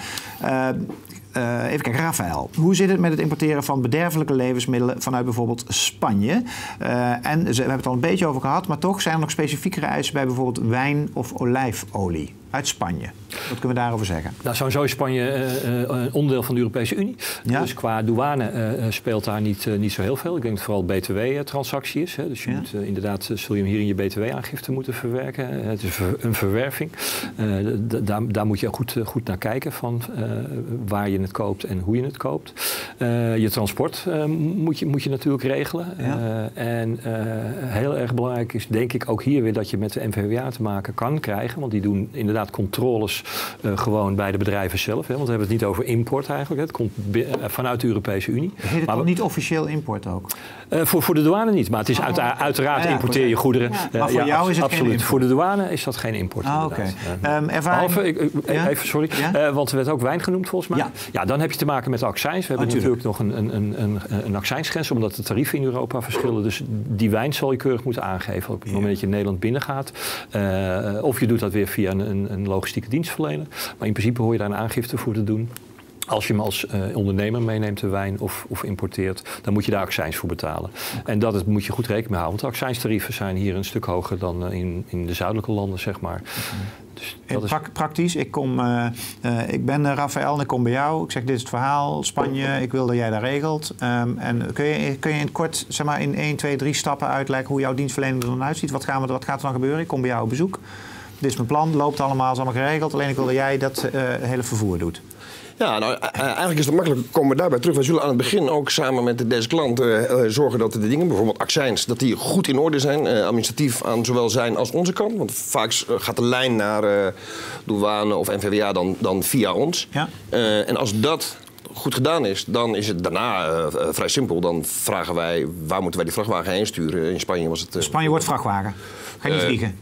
Even kijken, Rafael. Hoe zit het met het importeren van bederfelijke levensmiddelen vanuit bijvoorbeeld Spanje? En we hebben het al een beetje over gehad, maar toch zijn er nog specifiekere eisen bij bijvoorbeeld wijn of olijfolie uit Spanje. Wat kunnen we daarover zeggen? Nou, sowieso is Spanje een onderdeel van de Europese Unie. Ja? Dus qua douane speelt daar niet zo heel veel. Ik denk dat vooral BTW-transactie is. Hè. Dus je moet inderdaad, zul je hem hier in je BTW-aangifte moeten verwerken. Het is een verwerving. Daar moet je goed naar kijken van waar je het koopt en hoe je het koopt. Je transport moet je natuurlijk regelen. Ja. En heel erg belangrijk is denk ik ook hier weer dat je met de NVWA te maken kan krijgen. Want die doen inderdaad controles gewoon bij de bedrijven zelf. Hè, want we hebben het niet over import eigenlijk. Het komt vanuit de Europese Unie. Heet het toch niet officieel import ook? Voor de douane niet, maar het is uiteraard importeer je goederen. Ja. Maar voor jou is het absoluut. Geen import? Voor de douane is dat geen import. Okay. Even, sorry, want er werd ook wijn genoemd volgens mij. Ja, dan heb je te maken met de accijns. We hebben natuurlijk nog een accijnsgrens, omdat de tarieven in Europa verschillen. Dus die wijn zal je keurig moeten aangeven op het moment dat je in Nederland binnengaat. Of je doet dat weer via een logistieke dienstverlener. Maar in principe hoor je daar een aangifte voor te doen. Als je hem als ondernemer meeneemt, de wijn of importeert, dan moet je daar accijns voor betalen. En dat moet je goed rekening mee houden. Want de accijnstarieven zijn hier een stuk hoger dan in de zuidelijke landen, zeg maar. Dus dat is praktisch, ik ben Rafael en ik kom bij jou. Ik zeg, dit is het verhaal, Spanje, ik wil dat jij dat regelt. En kun je in het kort, zeg maar in 1, 2, 3 stappen uitleggen hoe jouw dienstverlening er dan uitziet? Wat gaat er dan gebeuren? Ik kom bij jou op bezoek. Dit is mijn plan, loopt allemaal, is allemaal geregeld. Alleen ik wil dat jij dat hele vervoer doet. Ja, nou, eigenlijk is het makkelijk, komen we daarbij terug. We zullen aan het begin ook samen met deze klant zorgen dat de dingen, bijvoorbeeld accijns, dat die goed in orde zijn. Administratief aan zowel zijn als onze kant. Want vaak gaat de lijn naar douane of NVWA dan via ons. Ja. En als dat goed gedaan is, dan is het daarna vrij simpel. Dan vragen wij, waar moeten wij die vrachtwagen heen sturen? In Spanje was het... Spanje wordt vrachtwagen. Ga je niet vliegen?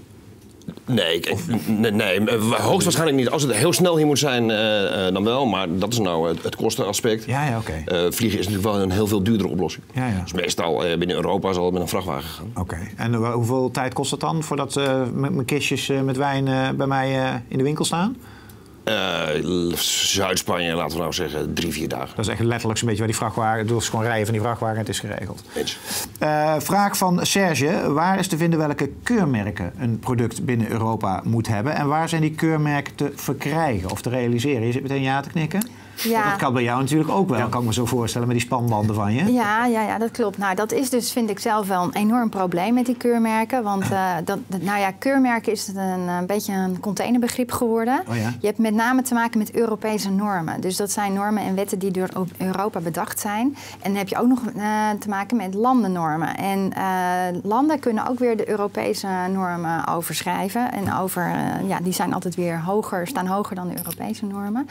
Nee, hoogstwaarschijnlijk niet. Als het heel snel hier moet zijn, dan wel. Maar dat is nou het kostenaspect. Ja, oké. Vliegen is natuurlijk wel een heel veel duurdere oplossing. Ja. Dus meestal binnen Europa zal het met een vrachtwagen gaan. Oké. En hoeveel tijd kost het dan voordat mijn kistjes met wijn bij mij in de winkel staan? Zuid-Spanje, laten we nou zeggen, 3-4 dagen. Dat is echt letterlijk zo'n beetje waar die vrachtwagen... Het is gewoon rijden van die vrachtwagen en het is geregeld. Vraag van Serge. Waar is te vinden welke keurmerken een product binnen Europa moet hebben? En waar zijn die keurmerken te verkrijgen of te realiseren? Je zit meteen ja te knikken. Dat kan bij jou natuurlijk ook wel, kan ik me zo voorstellen, met die spanbanden van je. Ja, dat klopt. Nou, dat is dus, vind ik zelf wel een enorm probleem met die keurmerken. Want keurmerken is een beetje een containerbegrip geworden. Oh ja. Je hebt met name te maken met Europese normen. Dus dat zijn normen en wetten die door Europa bedacht zijn. En dan heb je ook nog te maken met landennormen. En landen kunnen ook weer de Europese normen overschrijven. En die zijn altijd weer staan hoger dan de Europese normen.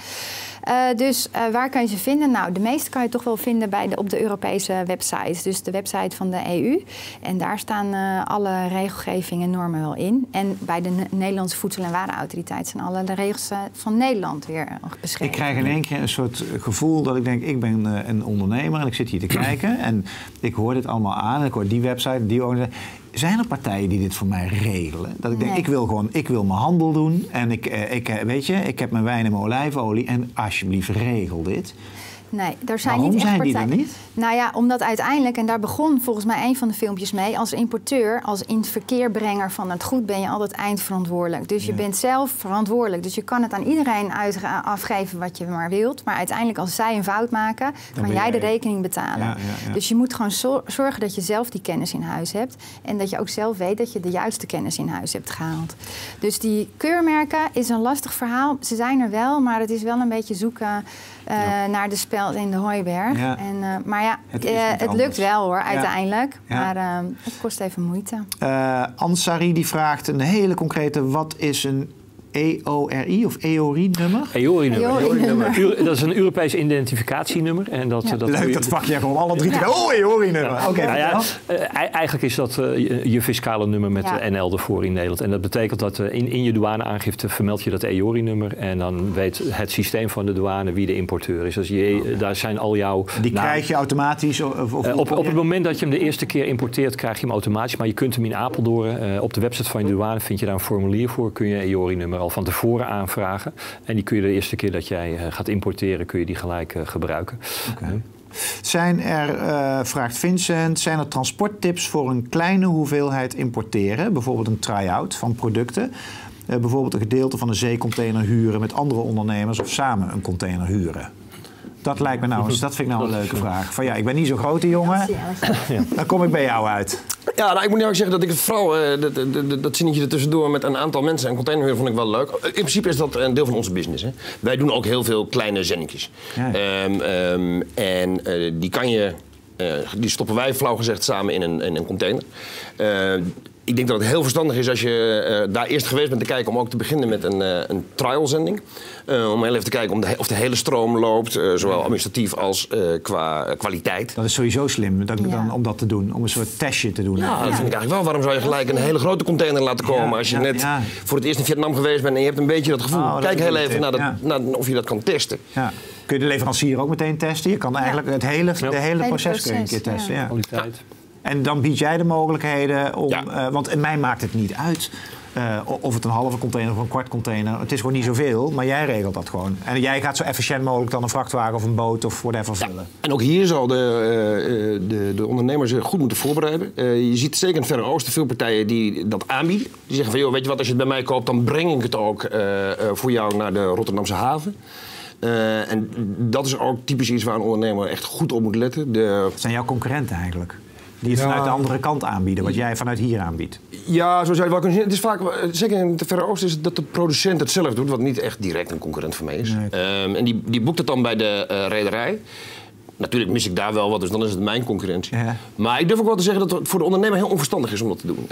Dus waar kan je ze vinden? Nou, de meeste kan je toch wel vinden op de Europese websites. Dus de website van de EU. En daar staan alle regelgeving en normen wel in. En bij de Nederlandse Voedsel- en Warenautoriteit zijn alle de regels van Nederland weer beschreven. Ik krijg in één keer een soort gevoel dat ik denk, ik ben een ondernemer en ik zit hier te kijken. En ik hoor dit allemaal aan. Ik hoor die website, die organisatie. Zijn er partijen die dit voor mij regelen? Dat ik denk, ik wil mijn handel doen. En ik heb mijn wijn en mijn olijfolie. En alsjeblieft, regel dit. Nee, er zijn Waarom niet echt zijn die partijen. er niet? Nou ja, omdat uiteindelijk, en daar begon volgens mij een van de filmpjes mee, als importeur, als in het verkeerbrenger van het goed ben je altijd eindverantwoordelijk. Dus je bent zelf verantwoordelijk. Dus je kan het aan iedereen afgeven wat je maar wilt. Maar uiteindelijk als zij een fout maken, kan jij de rekening betalen. Ja. Dus je moet gewoon zorgen dat je zelf die kennis in huis hebt. En dat je ook zelf weet dat je de juiste kennis in huis hebt gehaald. Dus die keurmerken is een lastig verhaal. Ze zijn er wel, maar het is wel een beetje zoeken naar de speld in de hooiberg. Ja. Maar het lukt wel hoor, uiteindelijk. Ja. Maar het kost even moeite. Ansari die vraagt een hele concrete, wat is een EORI of EORI-nummer? EORI-nummer. Dat is een Europees identificatienummer. En leuk, dat vakje gewoon alle drie. EORI-nummer. Eigenlijk is dat je fiscale nummer met de NL ervoor in Nederland. En dat betekent dat in je douaneaangifte vermeld je dat EORI-nummer. En dan weet het systeem van de douane wie de importeur is. Dus daar zijn al jouw... Die krijg je automatisch? Op het moment dat je hem de eerste keer importeert, krijg je hem automatisch. Maar je kunt hem in Apeldoorn, op de website van je douane vind je daar een formulier voor. Kun je EORI-nummer al van tevoren aanvragen. En die kun je de eerste keer dat jij gaat importeren, kun je die gelijk gebruiken. Okay. Vraagt Vincent, zijn er transporttips voor een kleine hoeveelheid importeren? Bijvoorbeeld een try-out van producten. Bijvoorbeeld een gedeelte van een zeecontainer huren met andere ondernemers of samen een container huren. Dat lijkt me dat vind ik nou een leuke vraag. Van ik ben niet zo'n grote jongen, dan kom ik bij jou uit. Ja, ik moet niet zeggen dat ik het vooral, dat zinnetje ertussendoor met een aantal mensen en containerhuur vond ik wel leuk. In principe is dat een deel van onze business. Hè. Wij doen ook heel veel kleine zendingjes. Ja. Die stoppen wij flauw gezegd samen in een container. Ik denk dat het heel verstandig is als je daar eerst geweest bent te kijken om ook te beginnen met een trial-zending. Om heel even te kijken of de hele stroom loopt, zowel administratief als qua kwaliteit. Dat is sowieso slim om dat te doen, om een soort testje te doen. Ja, dat vind ik eigenlijk wel. Waarom zou je gelijk een hele grote container laten komen als je net voor het eerst in Vietnam geweest bent en je hebt een beetje dat gevoel. Kijk heel even naar of je dat kan testen. Ja. Kun je de leverancier ook meteen testen? Je kan eigenlijk het hele proces kun je een keer testen. Ja. Kwaliteit. En dan bied jij de mogelijkheden om... want in mij maakt het niet uit of het een halve container of een kwart container. Het is gewoon niet zoveel, maar jij regelt dat gewoon. En jij gaat zo efficiënt mogelijk dan een vrachtwagen of een boot of whatever vullen. En ook hier zal de ondernemer zich goed moeten voorbereiden. Je ziet zeker in het Verre Oosten veel partijen die dat aanbieden. Die zeggen van, joh, weet je wat, als je het bij mij koopt, dan breng ik het ook voor jou naar de Rotterdamse haven. En dat is ook typisch iets waar een ondernemer echt goed op moet letten. Dat zijn jouw concurrenten eigenlijk? Die het vanuit de andere kant aanbieden, wat jij vanuit hier aanbiedt. Ja, zo zou je het wel kunnen zien. Het is vaak, zeker in het Verre Oosten, is dat de producent het zelf doet, wat niet echt direct een concurrent van mij is. Nee. En die boekt het dan bij de rederij. Natuurlijk mis ik daar wel wat, dus dan is het mijn concurrentie. Ja. Maar ik durf ook wel te zeggen dat het voor de ondernemer heel onverstandig is om dat te doen.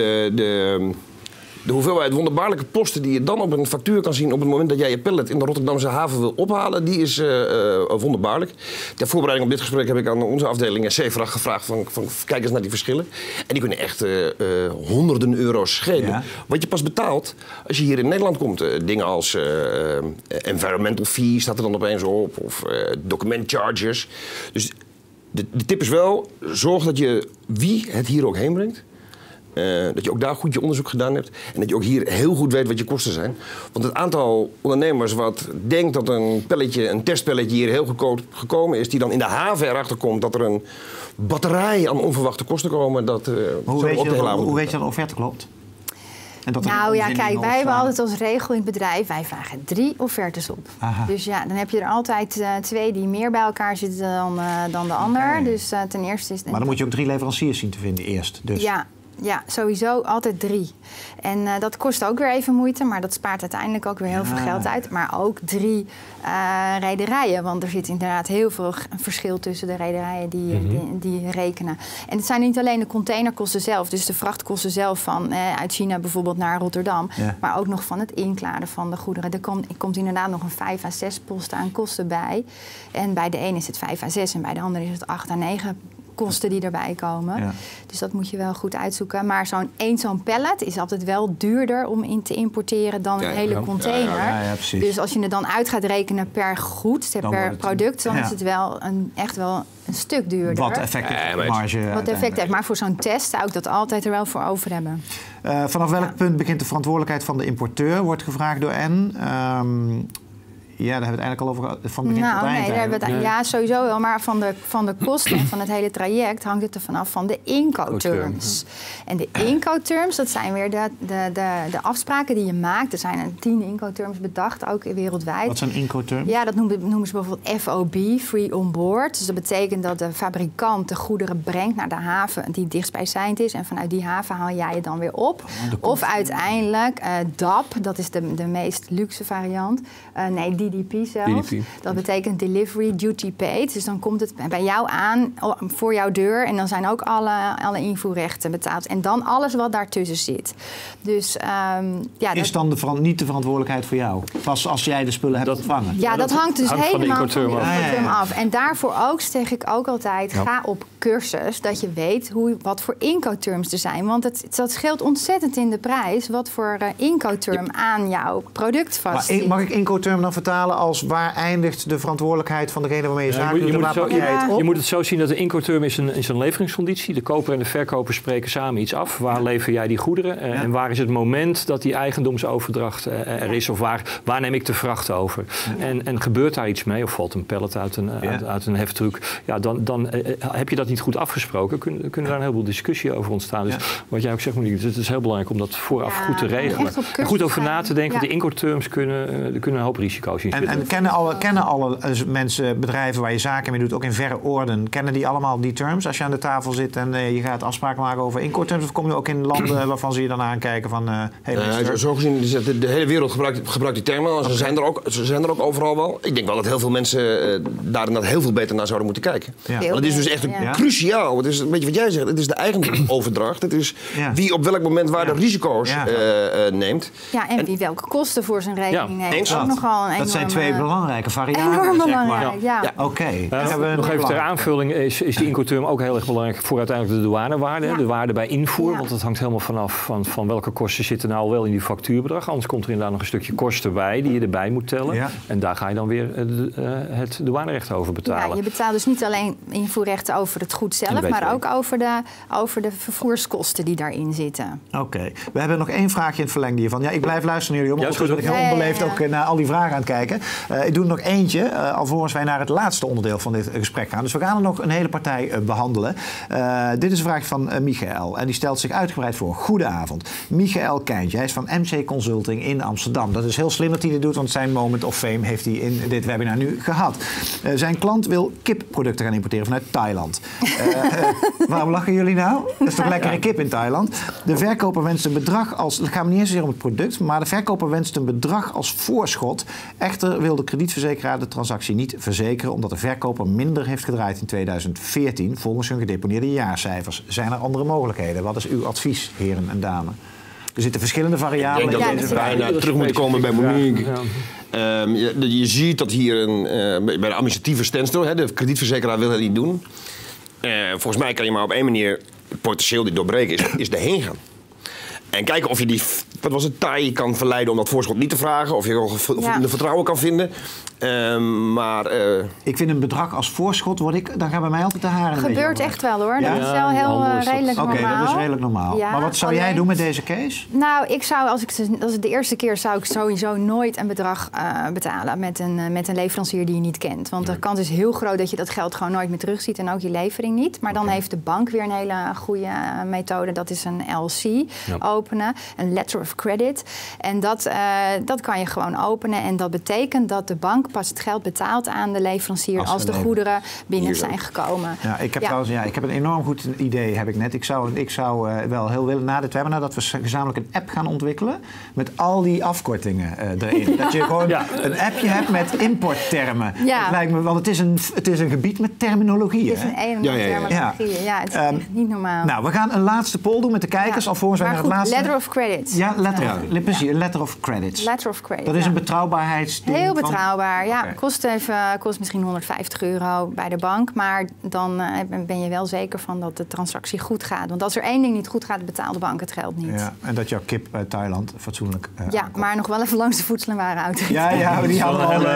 De hoeveelheid wonderbaarlijke posten die je dan op een factuur kan zien op het moment dat jij je pallet in de Rotterdamse haven wil ophalen, die is wonderbaarlijk. Ter voorbereiding op dit gesprek heb ik aan onze afdeling C-vracht gevraagd van kijk eens naar die verschillen. En die kunnen echt honderden euro's schelen. Ja. Wat je pas betaalt als je hier in Nederland komt. Dingen als environmental fee staat er dan opeens op, of document charges. Dus de tip is wel, zorg dat je wie het hier ook heen brengt, dat je ook daar goed je onderzoek gedaan hebt. En dat je ook hier heel goed weet wat je kosten zijn. Want het aantal ondernemers wat denkt dat een testpelletje hier heel goedkoop gekomen is, die dan in de haven erachter komt dat er een batterij aan onverwachte kosten komen, dat hoe weet je dat een offerte klopt? Kijk, wij hebben altijd als regel in het bedrijf, wij vragen 3 offertes op. Aha. Dus ja, dan heb je er altijd 2 die meer bij elkaar zitten dan de ander. Okay. Dus ten eerste is... Maar dan moet je ook 3 leveranciers zien te vinden eerst. Dus. Ja, sowieso altijd 3. En dat kost ook weer even moeite, maar dat spaart uiteindelijk ook weer heel veel geld uit. Maar ook 3 rederijen, want er zit inderdaad heel veel verschil tussen de rederijen die rekenen. En het zijn niet alleen de containerkosten zelf, dus de vrachtkosten zelf van uit China bijvoorbeeld naar Rotterdam, maar ook nog van het inkladen van de goederen. Er komt inderdaad nog een 5 à 6 posten aan kosten bij. En bij de een is het 5 à 6 en bij de ander is het 8 à 9 kosten die erbij komen. Ja. Dus dat moet je wel goed uitzoeken. Maar zo'n pallet is altijd wel duurder om te importeren dan een hele container. Ja, dus als je het dan uit gaat rekenen per goed, per product, dan is het wel echt wel een stuk duurder. Wat effect heeft marge. Wat effect heeft. Maar voor zo'n test zou ik dat altijd er wel voor over hebben. Vanaf welk punt begint de verantwoordelijkheid van de importeur, wordt gevraagd door N. Ja, daar hebben we het eigenlijk al over van begin tot eind. Daar hebben we het, ja, sowieso wel. Maar van de kosten van het hele traject hangt het er vanaf van de incoterms. En de incoterms, dat zijn weer de afspraken die je maakt. Er zijn 10 incoterms bedacht, ook wereldwijd. Wat zijn incoterms? Ja, dat noemen ze bijvoorbeeld FOB, Free On Board. Dus dat betekent dat de fabrikant de goederen brengt naar de haven die dichtstbijzijnd is. En vanuit die haven haal jij je dan weer op. Of uiteindelijk DAP, dat is de meest luxe variant. DDP zelfs. DDP. Dat betekent Delivery Duty Paid. Dus dan komt het bij jou aan, voor jouw deur. En dan zijn ook alle invoerrechten betaald. En dan alles wat daartussen zit. Dus, is dan niet de verantwoordelijkheid voor jou? Pas als jij de spullen hebt ontvangen? Ja, dat hangt dus helemaal van de incoterm af. En daarvoor ook zeg ik ook altijd, ga op cursus. Dat je weet wat voor incoterms er zijn. Want dat scheelt ontzettend in de prijs. Wat voor incoterm aan jouw product vast zit. Mag ik incoterm dan vertalen als waar eindigt de verantwoordelijkheid van degene waarmee je zaken doet? Je moet het zo zien dat de incoterm is een leveringsconditie. De koper en de verkoper spreken samen iets af. Waar lever jij die goederen? En waar is het moment dat die eigendomsoverdracht er is? Of waar neem ik de vracht over? En gebeurt daar iets mee? Of valt een pallet uit een heftruck? Ja, dan heb je dat niet goed afgesproken. Kunnen daar een heleboel discussie over ontstaan. Dus wat jij ook zegt, Monique, het is heel belangrijk om dat vooraf goed te regelen. En goed over na te denken. Want de incoterms kunnen een hoop risico's in. En kennen alle mensen, bedrijven waar je zaken mee doet, ook in verre oorden, kennen die allemaal die terms? Als je aan de tafel zit en je gaat afspraken maken over incoterms, of kom je ook in landen waarvan ze je dan aankijken van... zo gezien, de hele wereld gebruikt die termen. Ze zijn er ook overal wel. Ik denk wel dat heel veel mensen daar inderdaad heel veel beter naar zouden moeten kijken. Ja. Want het is dus echt cruciaal. Het is een beetje wat jij zegt. Het is de eigendomsoverdracht. Het is wie op welk moment waar de risico's neemt. Ja, en wie welke kosten voor zijn rekening neemt. Dat zijn 2 belangrijke variabelen. Enorm belangrijk, Oké. Nog even ter aanvulling is die incoterm ook heel erg belangrijk voor uiteindelijk de douanewaarde. Ja. De waarde bij invoer, want dat hangt helemaal vanaf van welke kosten zitten nou wel in die factuurbedrag. Anders komt er inderdaad nog een stukje kosten bij die je erbij moet tellen. Ja. En daar ga je dan weer het douanerecht over betalen. Ja, je betaalt dus niet alleen invoerrechten over het goed zelf, maar ook over de vervoerskosten die daarin zitten. Oké. We hebben nog 1 vraagje in het verlengde hiervan. Ja, ik blijf luisteren naar jullie, omdat ik heel onbeleefd ook naar al die vragen aan het kijken. Ik doe er nog eentje, alvorens wij naar het laatste onderdeel van dit gesprek gaan. Dus we gaan er nog een hele partij behandelen. Dit is een vraag van Michael. En die stelt zich uitgebreid voor. Goedenavond. Michael Kijntje. Hij is van MC Consulting in Amsterdam. Dat is heel slim dat hij dit doet, want zijn moment of fame heeft hij in dit webinar nu gehad. Zijn klant wil kipproducten gaan importeren vanuit Thailand. Waarom lachen jullie nou? Dat is toch lekkere kip in Thailand? De verkoper wenst een bedrag als... Het gaat me niet eens om het product, maar de verkoper wenst een bedrag als voorschot. Echter wil de kredietverzekeraar de transactie niet verzekeren, omdat de verkoper minder heeft gedraaid in 2014 volgens hun gedeponeerde jaarcijfers. Zijn er andere mogelijkheden? Wat is uw advies, heren en dames? Er zitten verschillende variabelen. Ik denk dat we bijna terug moeten komen bij Monique. Je ziet dat hier bij de administratieve standstill, de kredietverzekeraar wil het niet doen. Volgens mij kan je maar op 1 manier het potentieel die doorbreken, is erheen gaan. En kijken of je die, wat was het, Thai kan verleiden om dat voorschot niet te vragen. Of je de vertrouwen kan vinden. Ik vind een bedrag als voorschot, dan gaan bij mij altijd de haren een beetje gebeurt echt wel hoor. Ja? Dat is wel heel redelijk normaal. Oké, dat is redelijk normaal. Ja, maar wat zou jij doen met deze case? Nou, ik zou, als het de eerste keer, zou ik sowieso nooit een bedrag betalen met een leverancier die je niet kent. Want de kans is heel groot dat je dat geld gewoon nooit meer terugziet en ook je levering niet. Maar dan heeft de bank weer een hele goede methode. Dat is een LC openen. Een letter of credit. En dat kan je gewoon openen. En dat betekent dat de bank pas het geld betaalt aan de leverancier als de goederen binnen zijn gekomen. Ja, ik heb een enorm goed idee, heb ik net. Ik zou wel heel willen na dit webinar dat we gezamenlijk een app gaan ontwikkelen met al die afkortingen erin. Dat je gewoon een appje hebt met importtermen. Ja. Lijkt me, want het is een gebied met terminologie. Het is een terminologie. Ja, het is echt niet normaal. Nou, we gaan een laatste poll doen met de kijkers. Alvorens wij naar het laatste... Letter of credit. Ja, precies. Letter of credit. Letter of credit. Dat is een betrouwbaarheidsding. Heel betrouwbaar. Ja, kost misschien €150 bij de bank. Maar dan ben je wel zeker van dat de transactie goed gaat. Want als er één ding niet goed gaat, betaalt de bank het geld niet. Ja, en dat jouw kip uit Thailand fatsoenlijk aankomt. Maar nog wel even langs de voedsel- en warenauto. Ja, die hadden al.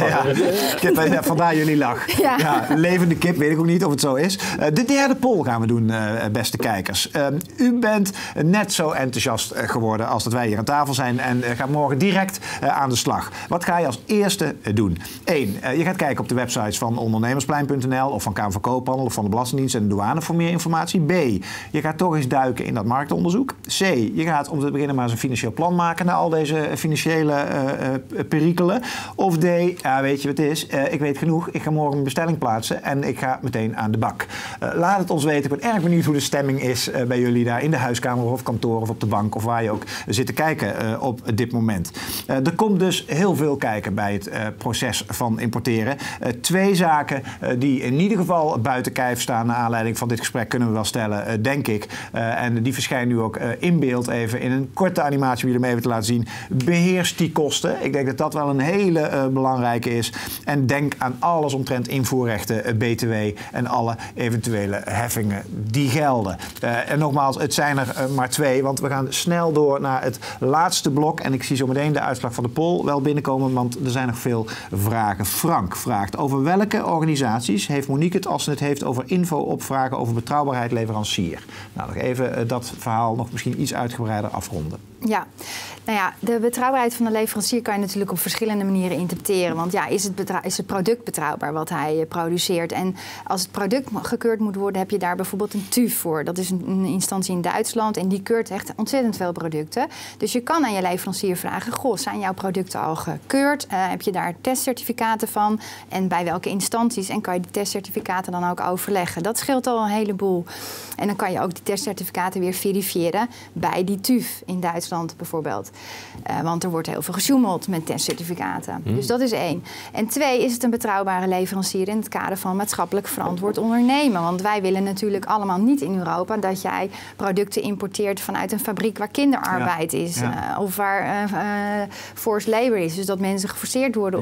Kip, vandaar jullie lach. Ja, levende kip, weet ik ook niet of het zo is. De derde poll gaan we doen, beste kijkers. U bent net zo enthousiast geworden als dat wij hier aan tafel zijn en gaat morgen direct aan de slag. Wat ga je als eerste doen? 1. Je gaat kijken op de websites van ondernemersplein.nl of van Kamer van Koophandel of van de Belastingdienst en de douane voor meer informatie. B. Je gaat toch eens duiken in dat marktonderzoek. C. Je gaat om te beginnen maar eens een financieel plan maken naar al deze financiële perikelen. Of D. Weet je wat het is? Ik weet genoeg. Ik ga morgen een bestelling plaatsen en ik ga meteen aan de bak. Laat het ons weten. Ik ben erg benieuwd hoe de stemming is bij jullie daar in de huiskamer of kantoor of op de bank of waar je ook zit te kijken op dit moment. Er komt dus heel veel kijken bij het proces van importeren. 2 zaken die in ieder geval buiten kijf staan naar aanleiding van dit gesprek kunnen we wel stellen, denk ik. En die verschijnen nu ook in beeld even in een korte animatie om jullie hem even te laten zien. Beheers die kosten. Ik denk dat dat wel een hele belangrijke is. En denk aan alles omtrent invoerrechten, BTW en alle eventuele heffingen die gelden. En nogmaals, het zijn er maar 2, want we gaan snel door naar het laatste blok. En ik zie zo meteen de uitslag van de poll wel binnenkomen, want er zijn nog veel vragen. Frank vraagt, over welke organisaties heeft Monique het als ze het heeft over info-opvragen over betrouwbaarheid leverancier? Nou, nog even dat verhaal nog misschien iets uitgebreider afronden. Ja, nou ja, de betrouwbaarheid van de leverancier kan je natuurlijk op verschillende manieren interpreteren. Want ja, is het product betrouwbaar wat hij produceert? En als het product gekeurd moet worden, heb je daar bijvoorbeeld een TÜV voor. Dat is een instantie in Duitsland en die keurt echt ontzettend veel producten. Dus je kan aan je leverancier vragen, goh, zijn jouw producten al gekeurd? Heb je daar testcertificaten van? En bij welke instanties? En kan je die testcertificaten dan ook overleggen? Dat scheelt al een heleboel. En dan kan je ook die testcertificaten weer verifiëren bij die TÜV in Duitsland bijvoorbeeld. Want er wordt heel veel gesjoemeld met testcertificaten. Dus dat is 1. En 2, is het een betrouwbare leverancier in het kader van maatschappelijk verantwoord ondernemen. Want wij willen natuurlijk allemaal niet in Europa dat jij producten importeert vanuit een fabriek waar kinderarbeid is. Of waar forced labor is. Dus dat mensen geforceerd worden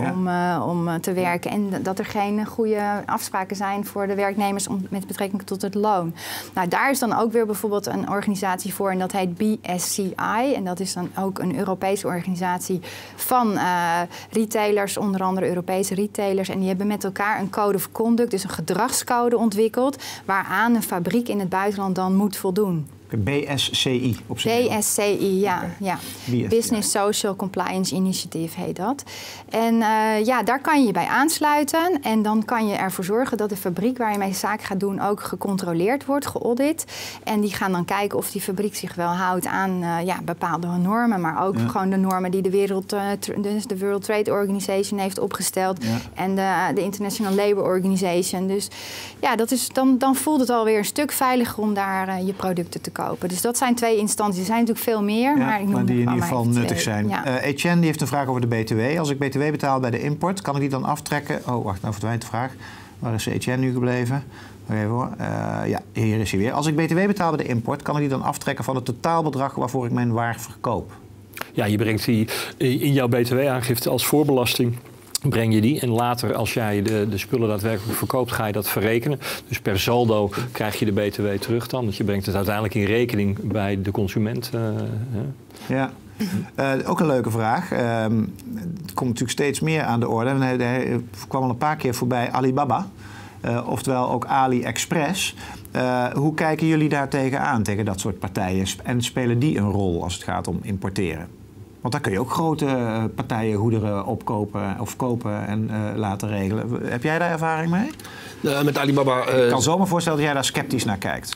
om te werken. En dat er geen goede afspraken zijn voor de werknemers met betrekking tot het loon. Nou, daar is dan ook weer bijvoorbeeld een organisatie voor en dat heet BSCI. En dat is dan ook een Europese organisatie van retailers, onder andere Europese retailers. En die hebben met elkaar een code of conduct, dus een gedragscode ontwikkeld, waaraan een fabriek in het buitenland dan moet voldoen. BSCI op zijn BSCI, ja. Business Social Compliance Initiative heet dat. En daar kan je je bij aansluiten. En dan kan je ervoor zorgen dat de fabriek waar je mee zaak gaat doen ook gecontroleerd wordt, geaudit. En die gaan dan kijken of die fabriek zich wel houdt aan bepaalde normen. Maar ook gewoon de normen die de World Trade Organization heeft opgesteld. Ja. En de International Labour Organization. Dus ja, dat is, dan voelt het alweer een stuk veiliger om daar je producten te kopen. Dus dat zijn 2 instanties. Er zijn natuurlijk veel meer, maar ik noem die in ieder geval geval nuttig zijn. Ja. Etienne die heeft een vraag over de BTW. Als ik BTW betaal bij de import, kan ik die dan aftrekken? Oh, wacht, nou verdwijnt de vraag. Waar is Etienne nu gebleven? Even hoor. Hier is hij weer. Als ik BTW betaal bij de import, kan ik die dan aftrekken van het totaalbedrag waarvoor ik mijn waar verkoop? Ja, je brengt die in jouw BTW-aangifte als voorbelasting. Breng je die en later als jij de spullen daadwerkelijk verkoopt, ga je dat verrekenen. Dus per saldo krijg je de BTW terug dan. Dus je brengt het uiteindelijk in rekening bij de consument. Ja. Ook een leuke vraag. Het komt natuurlijk steeds meer aan de orde. Er kwam al een paar keer voorbij Alibaba. Oftewel ook AliExpress. Hoe kijken jullie daar tegenaan, tegen dat soort partijen? En spelen die een rol als het gaat om importeren? Want daar kun je ook grote partijen goederen opkopen of kopen en laten regelen. Heb jij daar ervaring mee? Met Alibaba... Ik kan zomaar voorstellen dat jij daar sceptisch naar kijkt.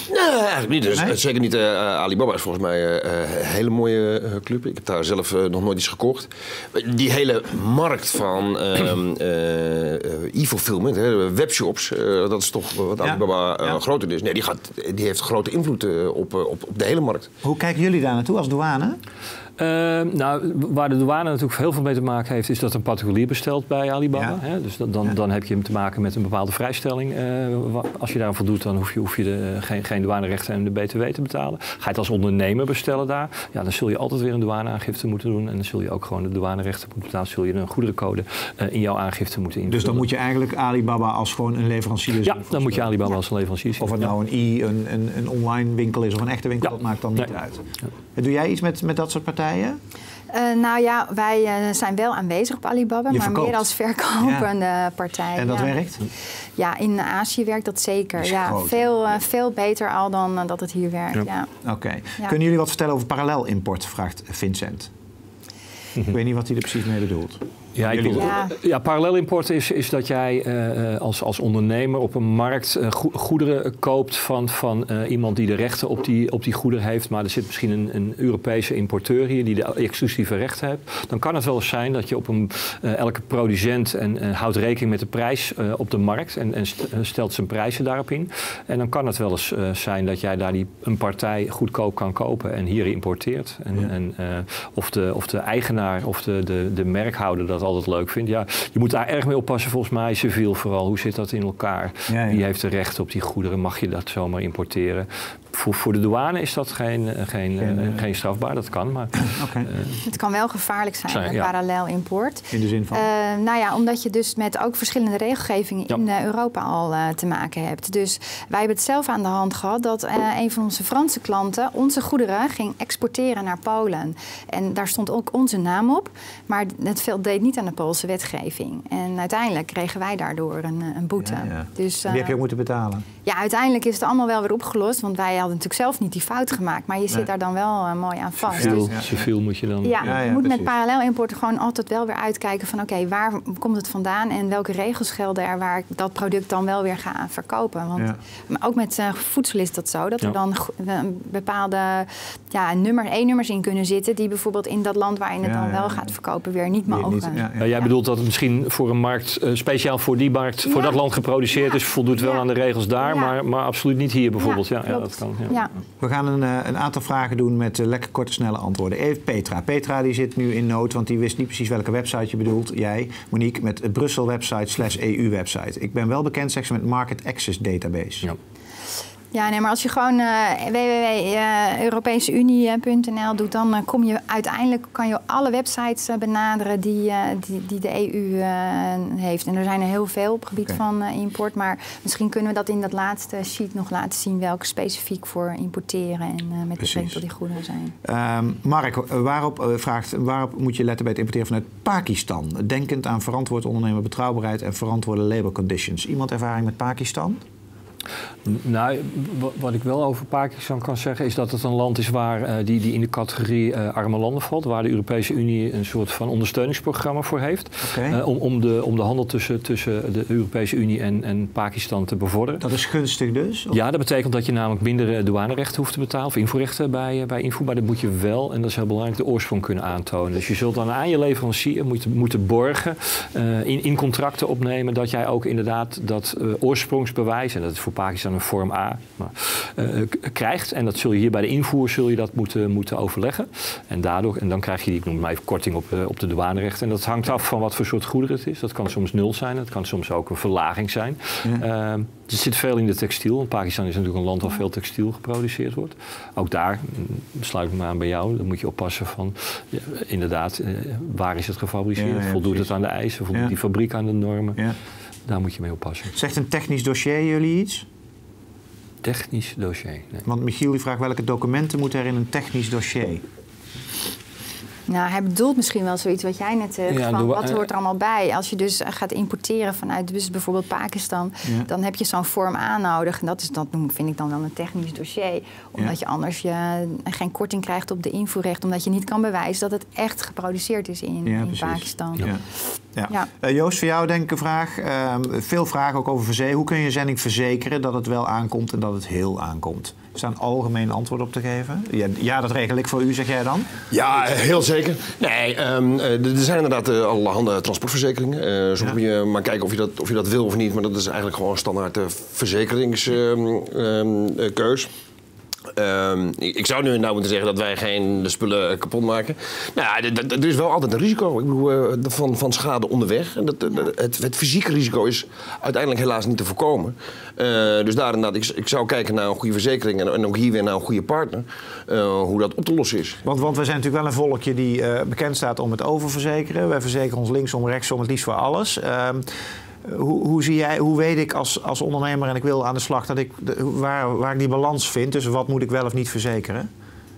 Nee, eigenlijk niet. Dus, zeker niet. Alibaba is volgens mij een hele mooie club. Ik heb daar zelf nog nooit iets gekocht. Die hele markt van e-fulfillment, webshops, dat is toch wat Alibaba groter is. Nee, die heeft grote invloed op de hele markt. Hoe kijken jullie daar naartoe als douane? Nou, waar de douane natuurlijk heel veel mee te maken heeft, is dat een particulier bestelt bij Alibaba. Ja. Hè? Dus dan heb je te maken met een bepaalde vrijstelling. Als je daaraan voldoet, dan hoef je geen douanerechten en de BTW te betalen. Ga je het als ondernemer bestellen daar, dan zul je altijd weer een douaneaangifte moeten doen. En dan zul je ook gewoon de douanerechten moeten betalen. Zul je een goederencode in jouw aangifte moeten invullen. Dus dan moet je eigenlijk Alibaba als gewoon een leverancier zien? Ja, dan moet je Alibaba als een leverancier zien. Of het nou een online winkel is of een echte winkel, dat maakt dan niet uit. Ja. Doe jij iets met dat soort partijen? Nou ja, wij zijn wel aanwezig op Alibaba, maar meer als verkopende partij. En dat werkt? Ja, in Azië werkt dat zeker. Ja, veel beter al dan dat het hier werkt. Ja. Oké. Kunnen jullie wat vertellen over parallelimport, vraagt Vincent. Ik weet niet wat hij er precies mee bedoelt. Parallelimport is dat jij als ondernemer op een markt goederen koopt van iemand die de rechten op die goederen heeft. Maar er zit misschien een Europese importeur hier die de exclusieve rechten heeft. Dan kan het wel eens zijn dat je op elke producent houdt rekening met de prijs op de markt en stelt zijn prijzen daarop in. En dan kan het wel eens zijn dat jij daar een partij goedkoop kan kopen en hier importeert. Of de eigenaar of de merkhouder dat altijd leuk vindt. Ja, je moet daar erg mee oppassen, volgens mij, civiel vooral. Hoe zit dat in elkaar? Wie heeft de recht op die goederen? Mag je dat zomaar importeren? Voor de douane is dat geen strafbaar, dat kan. Maar, het kan wel gevaarlijk zijn, parallelimport. In de zin van? Omdat je dus met ook verschillende regelgevingen in Europa al te maken hebt. Dus wij hebben het zelf aan de hand gehad dat een van onze Franse klanten onze goederen ging exporteren naar Polen. En daar stond ook onze naam op, maar het deed niet aan de Poolse wetgeving. En uiteindelijk kregen wij daardoor een boete. Dus, die heb je ook moeten betalen? Ja, uiteindelijk is het allemaal wel weer opgelost, want wij hadden natuurlijk zelf niet die fout gemaakt, maar je zit daar dan wel mooi aan vast. Civiel moet je dan... je moet met parallelimport gewoon altijd wel weer uitkijken van waar komt het vandaan en welke regels gelden er waar ik dat product dan wel weer ga verkopen. Want, maar ook met voedsel is dat zo, dat er dan bepaalde nummers in kunnen zitten die bijvoorbeeld in dat land waar je het dan wel gaat verkopen weer niet mogen. Jij bedoelt dat het misschien voor een markt, speciaal voor die markt, voor dat land geproduceerd is, voldoet wel aan de regels daar, maar absoluut niet hier bijvoorbeeld. Dat kan. We gaan een aantal vragen doen met lekker korte, snelle antwoorden. Even Petra. Petra die zit nu in nood, want die wist niet precies welke website je bedoelt. Jij, Monique, met Brussel website / EU website. Ik ben wel bekend, zegt ze, met Market Access Database. Ja, nee, maar als je gewoon www.europeseunie.nl doet, dan kan je alle websites benaderen die de EU heeft. En er zijn er heel veel op het gebied van import. Maar misschien kunnen we dat in dat laatste sheet nog laten zien welke specifiek voor importeren en met betrekking tot die goederen zijn. Mark, waarop moet je letten bij het importeren vanuit Pakistan? Denkend aan verantwoord ondernemen, betrouwbaarheid en verantwoorde labor conditions. Iemand ervaring met Pakistan? Nou, wat ik wel over Pakistan kan zeggen is dat het een land is waar die in de categorie arme landen valt, waar de Europese Unie een soort van ondersteuningsprogramma voor heeft om de handel tussen de Europese Unie en Pakistan te bevorderen. Dat is gunstig dus? Of? Ja, dat betekent dat je namelijk minder douanerechten hoeft te betalen of invoerrechten bij invoer, maar dat moet je wel, en dat is heel belangrijk, de oorsprong kunnen aantonen. Dus je zult dan aan je leverancier moeten borgen, in contracten opnemen dat jij ook inderdaad dat oorsprongsbewijs, en dat is voor Pakistan een vorm A, krijgt. En dat zul je hier bij de invoer moeten overleggen. En dan krijg je ik noem het maar even korting op de douanerechten. En dat hangt af van wat voor soort goederen het is. Dat kan soms 0 zijn, dat kan soms ook een verlaging zijn. Er zit veel in de textiel. Want Pakistan is natuurlijk een land waar veel textiel geproduceerd wordt. Ook daar, sluit ik me aan bij jou, dan moet je oppassen van, inderdaad, waar is het gefabriceerd? Voldoet het aan de eisen? Voldoet die fabriek aan de normen? Ja. Daar moet je mee oppassen. Zegt een technisch dossier jullie iets? Technisch dossier, nee. Want Michiel die vraagt welke documenten moeten er in een technisch dossier? Nou, hij bedoelt misschien wel zoiets wat jij net zegt, wat hoort er allemaal bij? Als je dus gaat importeren vanuit dus bijvoorbeeld Pakistan, dan heb je zo'n vorm A nodig. En dat vind ik dan wel een technisch dossier. Omdat je anders geen korting krijgt op de invoerrecht, omdat je niet kan bewijzen dat het echt geproduceerd is in Pakistan. Ja. Joost, voor jou denk ik een vraag. Veel vragen ook over verzekering. Hoe kun je zending verzekeren dat het wel aankomt en dat het heel aankomt? Is daar een algemeen antwoord op te geven? Ja, dat regel ik voor u, zeg jij dan? Ja, heel zeker. Nee, er zijn inderdaad allerhande transportverzekeringen. Zo moet je maar kijken of je dat wil of niet. Maar dat is eigenlijk gewoon een standaard verzekeringskeus. Ik zou nu moeten zeggen dat wij geen de spullen kapot maken. Nou, er is wel altijd een risico. Ik bedoel, van schade onderweg. En het fysieke risico is uiteindelijk helaas niet te voorkomen. Dus daar inderdaad, ik zou kijken naar een goede verzekering en ook hier weer naar een goede partner. Hoe dat op te lossen is. Want we zijn natuurlijk wel een volkje die bekend staat om het oververzekeren. Wij verzekeren ons linksom, rechtsom, het liefst voor alles. Hoe weet ik als ondernemer en ik wil aan de slag waar ik die balans vind tussen wat moet ik wel of niet verzekeren?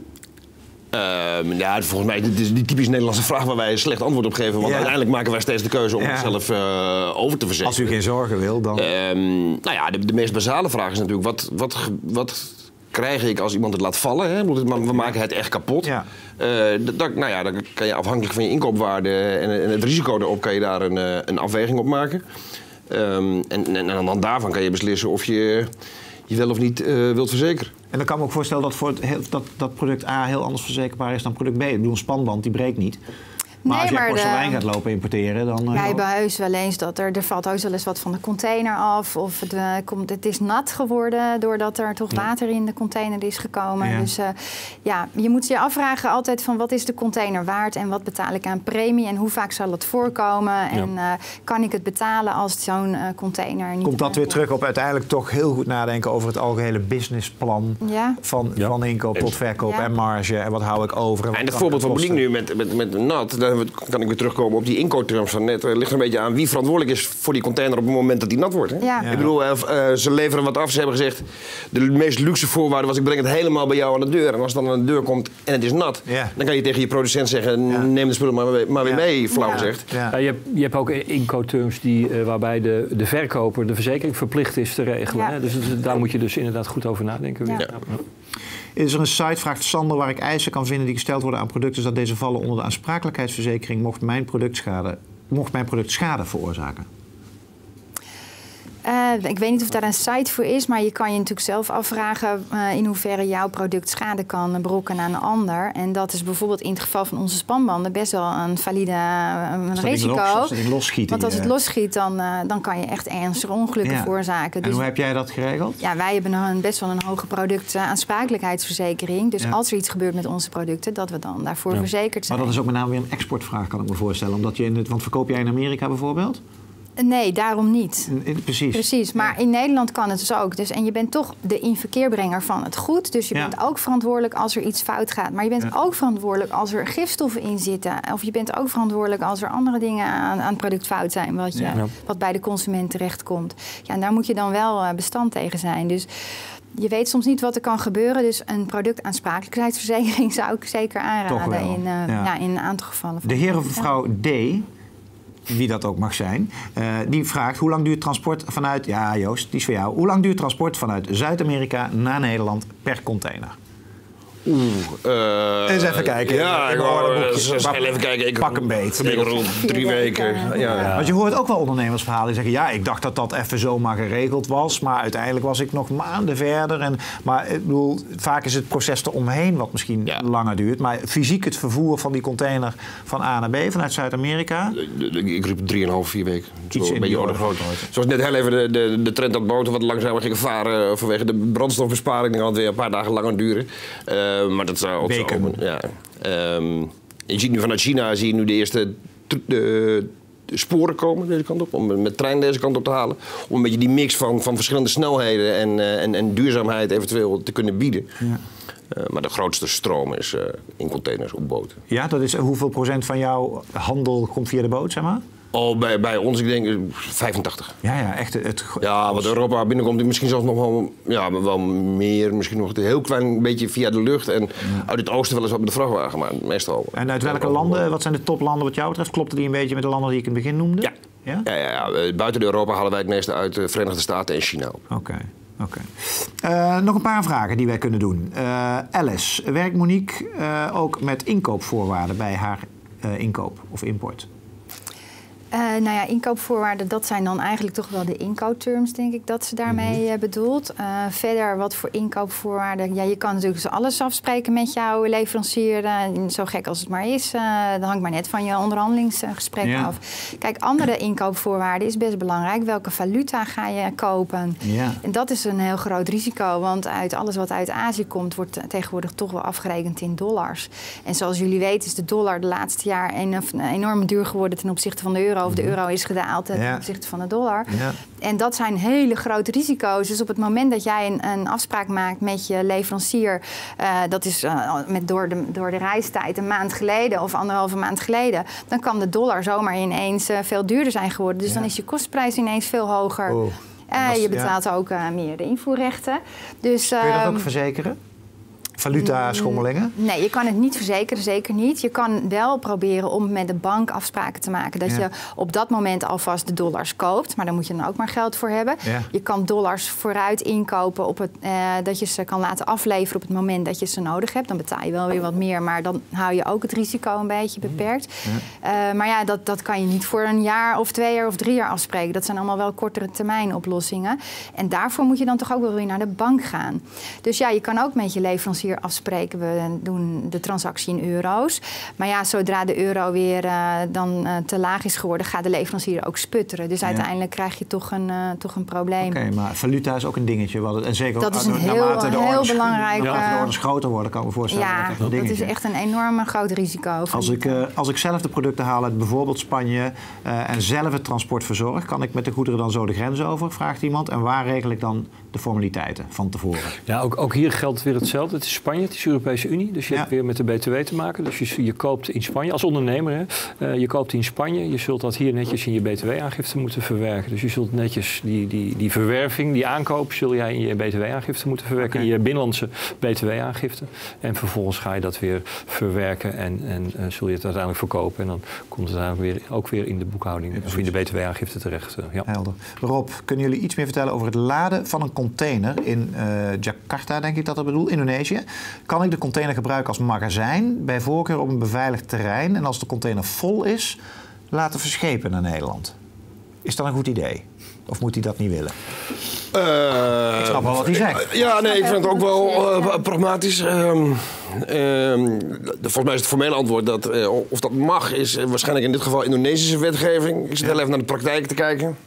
Volgens mij dit is die typisch Nederlandse vraag waar wij een slecht antwoord op geven. Want uiteindelijk maken wij steeds de keuze om het zelf over te verzekeren. Als u geen zorgen wil, dan... De meest basale vraag is natuurlijk wat krijg ik als iemand het laat vallen? Hè? We maken het echt kapot. Ja. Dan kan je afhankelijk van je inkoopwaarde en het risico erop kan je daar een afweging op maken. En dan daarvan kan je beslissen of je wel of niet wilt verzekeren. En dan kan ik me ook voorstellen dat product A heel anders verzekerbaar is dan product B. Ik bedoel, een spanband die breekt niet. Maar als je porselein gaat lopen importeren, dan... Wij hebben heus wel eens dat er valt heus wel eens wat van de container af. Of het is nat geworden doordat er toch water in de container is gekomen. Ja. Dus je moet je afvragen altijd van wat is de container waard en wat betaal ik aan premie en hoe vaak zal het voorkomen. Ja. En kan ik het betalen als zo'n container niet... Komt dat weer terug op uiteindelijk toch heel goed nadenken over het algehele businessplan van inkoop tot verkoop en marge en wat hou ik over. En het voorbeeld van Bodien nu met nat... kan ik weer terugkomen op die inkoopterms van net. Het ligt er een beetje aan wie verantwoordelijk is voor die container op het moment dat die nat wordt. Hè? Ja. Ik bedoel, ze leveren wat af. Ze hebben gezegd, de meest luxe voorwaarde was ik breng het helemaal bij jou aan de deur. En als het dan aan de deur komt en het is nat, dan kan je tegen je producent zeggen, neem de spullen maar weer mee, flauw gezegd. Ja. Je hebt ook inkoopterms waarbij de verkoper de verzekering verplicht is te regelen. Ja. Hè? Dus daar moet je dus inderdaad goed over nadenken. Ja. Ja. Is er een site, vraagt Sander, waar ik eisen kan vinden die gesteld worden aan producten, dat deze vallen onder de aansprakelijkheidsverzekering mocht mijn product schade veroorzaken? Ik weet niet of daar een site voor is, maar je kan je natuurlijk zelf afvragen in hoeverre jouw product schade kan berokkenen aan een ander. En dat is bijvoorbeeld in het geval van onze spanbanden best wel een valide risico. Want als het losschiet, dan kan je echt ernstige ongelukken veroorzaken. En hoe heb jij dat geregeld? Ja, wij hebben best wel een hoge productaansprakelijkheidsverzekering. Dus als er iets gebeurt met onze producten, dat we dan daarvoor verzekerd zijn. Maar dat is ook met name weer een exportvraag, kan ik me voorstellen. Omdat want verkoop jij in Amerika bijvoorbeeld? Nee, daarom niet. Precies. Maar in Nederland kan het dus ook. En je bent toch de inverkeerbrenger van het goed. Dus je bent ook verantwoordelijk als er iets fout gaat. Maar je bent ook verantwoordelijk als er gifstoffen in zitten. Of je bent ook verantwoordelijk als er andere dingen aan het product fout zijn. Wat bij de consument terechtkomt. Ja, en daar moet je dan wel bestand tegen zijn. Dus je weet soms niet wat er kan gebeuren. Dus een productaansprakelijkheidsverzekering zou ik zeker aanraden in een aantal gevallen. De heer of mevrouw D., wie dat ook mag zijn, die vraagt hoe lang duurt transport vanuit... Ja, Joost, die is voor jou. Hoe lang duurt transport vanuit Zuid-Amerika naar Nederland per container? Eens even kijken. Ja, even kijken. Pak een beet. Rond 3 weken. Ja. Want je hoort ook wel ondernemersverhalen die zeggen... ja, ik dacht dat dat even zomaar geregeld was... maar uiteindelijk was ik nog maanden verder. Maar ik bedoel, vaak is het proces eromheen wat misschien langer duurt. Maar fysiek het vervoer van die container van A naar B vanuit Zuid-Amerika... Ik riep 3,5, 4 weken. Iets een beetje groot. Zoals net heel even de trend dat boten wat langzamer gingen varen... vanwege de brandstofbesparing. Die had weer een paar dagen langer duren. Maar dat zou ook zo. Ja. Je ziet nu vanuit China de eerste sporen komen deze kant op, om met trein deze kant op te halen. Om een beetje die mix van verschillende snelheden en duurzaamheid eventueel te kunnen bieden. Ja. Maar de grootste stroom is in containers op boten. Ja, dat is hoeveel procent van jouw handel komt via de boot, zeg maar? Bij ons, ik denk 85. Ja, echt. Wat Europa binnenkomt, misschien zelfs nog wel meer. Misschien nog een heel klein beetje via de lucht. En uit het oosten wel eens wat met de vrachtwagen, maar meestal. En uit welke landen, wat zijn de toplanden wat jou betreft? Klopte die een beetje met de landen die ik in het begin noemde? Ja. Buiten Europa halen wij het meeste uit de Verenigde Staten en China. Oké. Nog een paar vragen die wij kunnen doen. Alice, werkt Monique ook met inkoopvoorwaarden bij haar inkoop of import? Nou ja, inkoopvoorwaarden, dat zijn dan eigenlijk toch wel de inkoopterms, denk ik, dat ze daarmee bedoelt. Verder, wat voor inkoopvoorwaarden? Ja, je kan natuurlijk alles afspreken met jouw leverancier, zo gek als het maar is. Dat hangt maar net van je onderhandelingsgesprek af. Kijk, andere inkoopvoorwaarden is best belangrijk. Welke valuta ga je kopen? Ja. En dat is een heel groot risico, want uit alles wat uit Azië komt, wordt tegenwoordig toch wel afgerekend in dollars. En zoals jullie weten is de dollar de laatste jaar enorm duur geworden ten opzichte van de euro. Of de euro is gedaald ten opzichte van de dollar. Ja. En dat zijn hele grote risico's. Dus op het moment dat jij een afspraak maakt met je leverancier, dat is door de reistijd een maand geleden of 1,5 maand geleden, dan kan de dollar zomaar ineens veel duurder zijn geworden. Dus dan is je kostprijs ineens veel hoger. Je betaalt ook meer de invoerrechten. Dus, kun je dat ook verzekeren? Valuta-schommelingen? Nee, je kan het niet verzekeren, zeker niet. Je kan wel proberen om met de bank afspraken te maken. Dat je op dat moment alvast de dollars koopt. Maar daar moet je dan ook maar geld voor hebben. Ja. Je kan dollars vooruit inkopen, dat je ze kan laten afleveren op het moment dat je ze nodig hebt. Dan betaal je wel weer wat meer, maar dan hou je ook het risico een beetje beperkt. Ja. Maar ja, dat kan je niet voor 1 jaar of 2 jaar of 3 jaar afspreken. Dat zijn allemaal wel kortere termijn oplossingen. En daarvoor moet je dan toch ook wel weer naar de bank gaan. Dus ja, je kan ook met je leverancier afspreken, we doen de transactie in euro's. Maar ja, zodra de euro weer dan te laag is geworden, gaat de leverancier ook sputteren. Dus uiteindelijk krijg je toch een probleem. Oké, maar valuta is ook een dingetje. En zeker dat is een heel belangrijk. Ja, de orders groter worden, kan ik me voorstellen. Ja, dat is echt een enorm groot risico. Als ik zelf de producten haal uit bijvoorbeeld Spanje en zelf het transport verzorg, kan ik met de goederen dan zo de grens over, vraagt iemand. En waar regel ik dan de formaliteiten van tevoren? Ja, ook hier geldt weer hetzelfde. Het is Spanje, het is de Europese Unie, dus je hebt weer met de BTW te maken. Dus je koopt in Spanje, als ondernemer, je koopt in Spanje. Je zult dat hier netjes in je BTW-aangifte moeten verwerken. Dus je zult netjes die verwerving, die aankoop, zul jij in je BTW-aangifte moeten verwerken. In je binnenlandse BTW-aangifte. En vervolgens ga je dat weer verwerken en zul je het uiteindelijk verkopen. En dan komt het uiteindelijk ook weer in de boekhouding of in de BTW-aangifte terecht. Ja. Helder. Rob, kunnen jullie iets meer vertellen over het laden van een container in Jakarta, denk ik dat bedoel, Indonesië? Kan ik de container gebruiken als magazijn, bij voorkeur op een beveiligd terrein, en als de container vol is, laten verschepen naar Nederland? Is dat een goed idee? Of moet hij dat niet willen? Ik snap wel wat hij zegt. Ja, nee, ik vind het ook wel pragmatisch. Volgens mij is het formele antwoord dat of dat mag, is waarschijnlijk in dit geval Indonesische wetgeving. Ik zit heel even naar de praktijk te kijken.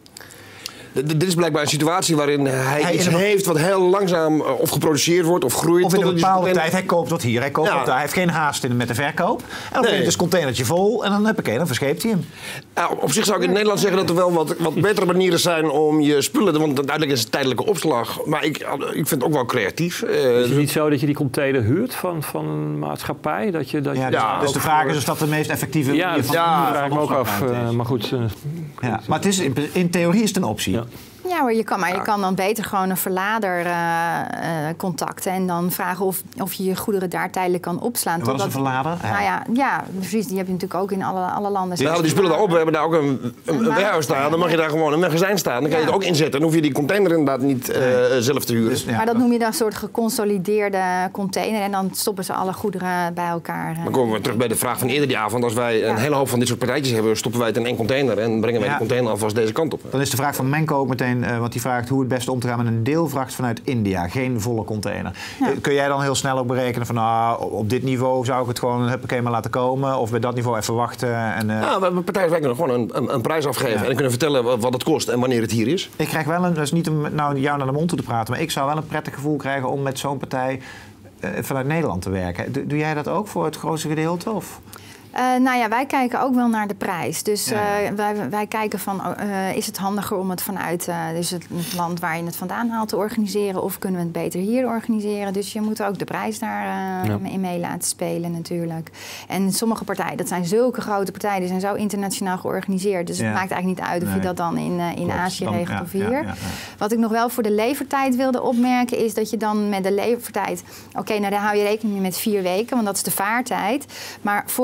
Dit is blijkbaar een situatie waarin hij iets heeft wat heel langzaam of geproduceerd wordt of groeit. Of in een bepaalde tijd, hij koopt wat hier, hij koopt wat daar. Hij heeft geen haast met de verkoop. En dan is het containertje vol en dan dan verscheept hij hem. Op zich zou ik in Nederland zeggen dat er wel wat betere manieren zijn om je spullen, want uiteindelijk is het tijdelijke opslag. Maar ik vind het ook wel creatief. Is het niet zo dat je die container huurt van een maatschappij? Dus de vraag is of dat de meest effectieve manier van vraag ik me ook af. Maar goed. Maar het is, in theorie is het een optie. Ja. Ja hoor, je kan dan beter gewoon een verlader contacten en dan vragen of je je goederen daar tijdelijk kan opslaan. Wat is een verlader? Ja, precies. Die heb je natuurlijk ook in alle landen. We houden die spullen daarop, we hebben daar ook een warehouse staan. Dan mag je daar gewoon een magazijn staan. Dan kan je het ook inzetten. Dan hoef je die container inderdaad niet zelf te huren. Dus, maar dat noem je dan een soort geconsolideerde container en dan stoppen ze alle goederen bij elkaar. Dan komen we terug bij de vraag van eerder die avond. Als wij een hele hoop van dit soort partijtjes hebben, stoppen wij het in 1 container en brengen wij de container alvast deze kant op. Dan is de vraag van Menko ook meteen, want die vraagt hoe het beste om te gaan met een deelvracht vanuit India. Geen volle container. Ja. Kun jij dan heel snel ook berekenen van op dit niveau zou ik het gewoon maar laten komen? Of bij dat niveau even wachten? We partijen kunnen gewoon een prijs afgeven en kunnen vertellen wat het kost en wanneer het hier is. Ik krijg wel dat is niet om jou naar de mond toe te praten, maar ik zou wel een prettig gevoel krijgen om met zo'n partij vanuit Nederland te werken. Doe jij dat ook voor het grootste gedeelte? Of? Wij kijken ook wel naar de prijs. Dus wij kijken van, is het handiger om het vanuit dus het land waar je het vandaan haalt te organiseren? Of kunnen we het beter hier organiseren? Dus je moet ook de prijs daarin mee laten spelen natuurlijk. En sommige partijen, dat zijn zulke grote partijen, die zijn zo internationaal georganiseerd. Dus het maakt eigenlijk niet uit of je dat dan in Azië regelt of hier. Wat ik nog wel voor de levertijd wilde opmerken, is dat je dan met de levertijd, daar hou je rekening mee met 4 weken, want dat is de vaartijd. Maar voordat het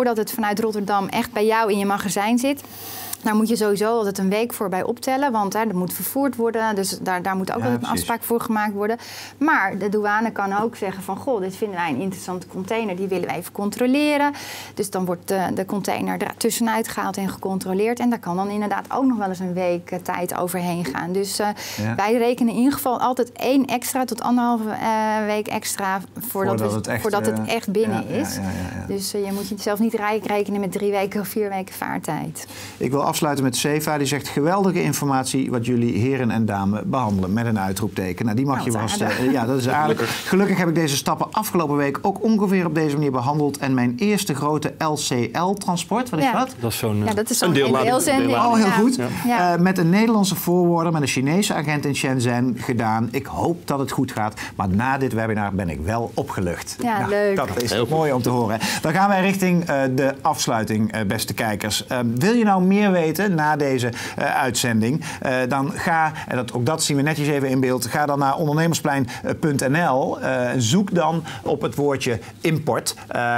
vanuit Rotterdam echt bij jou in je magazijn zit, daar moet je sowieso altijd een week voor bij optellen, want dat moet vervoerd worden. Dus daar moet ook altijd een afspraak voor gemaakt worden. Maar de douane kan ook zeggen van, goh, dit vinden wij een interessante container, die willen we even controleren. Dus dan wordt de container er tussenuit gehaald en gecontroleerd. En daar kan dan inderdaad ook nog wel eens een week tijd overheen gaan. Dus wij rekenen in ieder geval altijd 1 extra tot 1,5 week extra voordat het echt binnen is. Dus je moet jezelf niet rekenen met 3 weken of 4 weken vaartijd. Ik wil afsluiten met Seva. Die zegt geweldige informatie wat jullie heren en dames behandelen. Met een uitroepteken. Nou, die mag je vast. Ja, dat is aardig. Gelukkig heb ik deze stappen afgelopen week ook ongeveer op deze manier behandeld. En mijn eerste grote LCL-transport, wat is dat? Dat is zo'n deelzending. Oh, heel goed. Met een Nederlandse voorwaarder, met een Chinese agent in Shenzhen gedaan. Ik hoop dat het goed gaat. Maar na dit webinar ben ik wel opgelucht. Ja, leuk. Dat is mooi om te horen. Dan gaan wij richting de afsluiting, beste kijkers. Wil je nou meer weten na deze uitzending, dan ga, en ook dat zien we netjes even in beeld, ga dan naar ondernemersplein.nl. Zoek dan op het woordje import.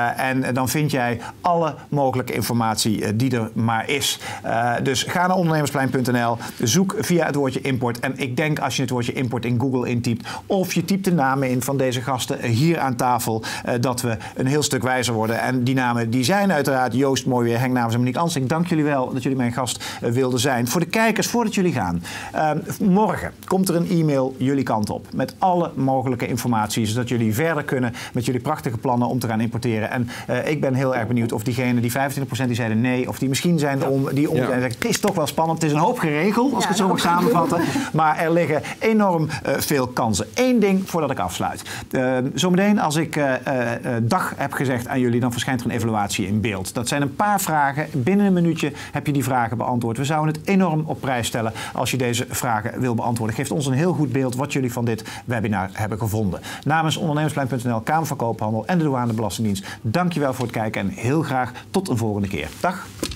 En dan vind jij alle mogelijke informatie die er maar is. Dus ga naar ondernemersplein.nl. Zoek via het woordje import. En ik denk als je het woordje import in Google intypt, of je typt de namen in van deze gasten hier aan tafel, dat we een heel stuk wijzer worden. En die namen die zijn uiteraard Joost Mooiweer, Henk Navers en Monique Ansink. Dank jullie wel dat jullie mijn gast wilden zijn. Voor de kijkers, voordat jullie gaan. Morgen komt er een e-mail jullie kant op. Met alle mogelijke informatie. Zodat jullie verder kunnen met jullie prachtige plannen om te gaan importeren. En ik ben heel erg benieuwd of diegenen, die 25% die zeiden nee. Of die misschien zijn die zeggen, het is toch wel spannend. Het is een hoop geregeld, als ik het zo mag samenvatten. Maar er liggen enorm veel kansen. Eén ding voordat ik afsluit. Zometeen als ik dag heb gezegd aan jullie, dan verschijnt er een evaluatie in beeld. Dat zijn een paar vragen. Binnen een minuutje heb je die vragen beantwoord. We zouden het enorm op prijs stellen als je deze vragen wil beantwoorden. Geeft ons een heel goed beeld wat jullie van dit webinar hebben gevonden. Namens ondernemersplein.nl, Kamer van Koophandel en de Douanebelastingdienst, dankjewel voor het kijken en heel graag tot een volgende keer. Dag!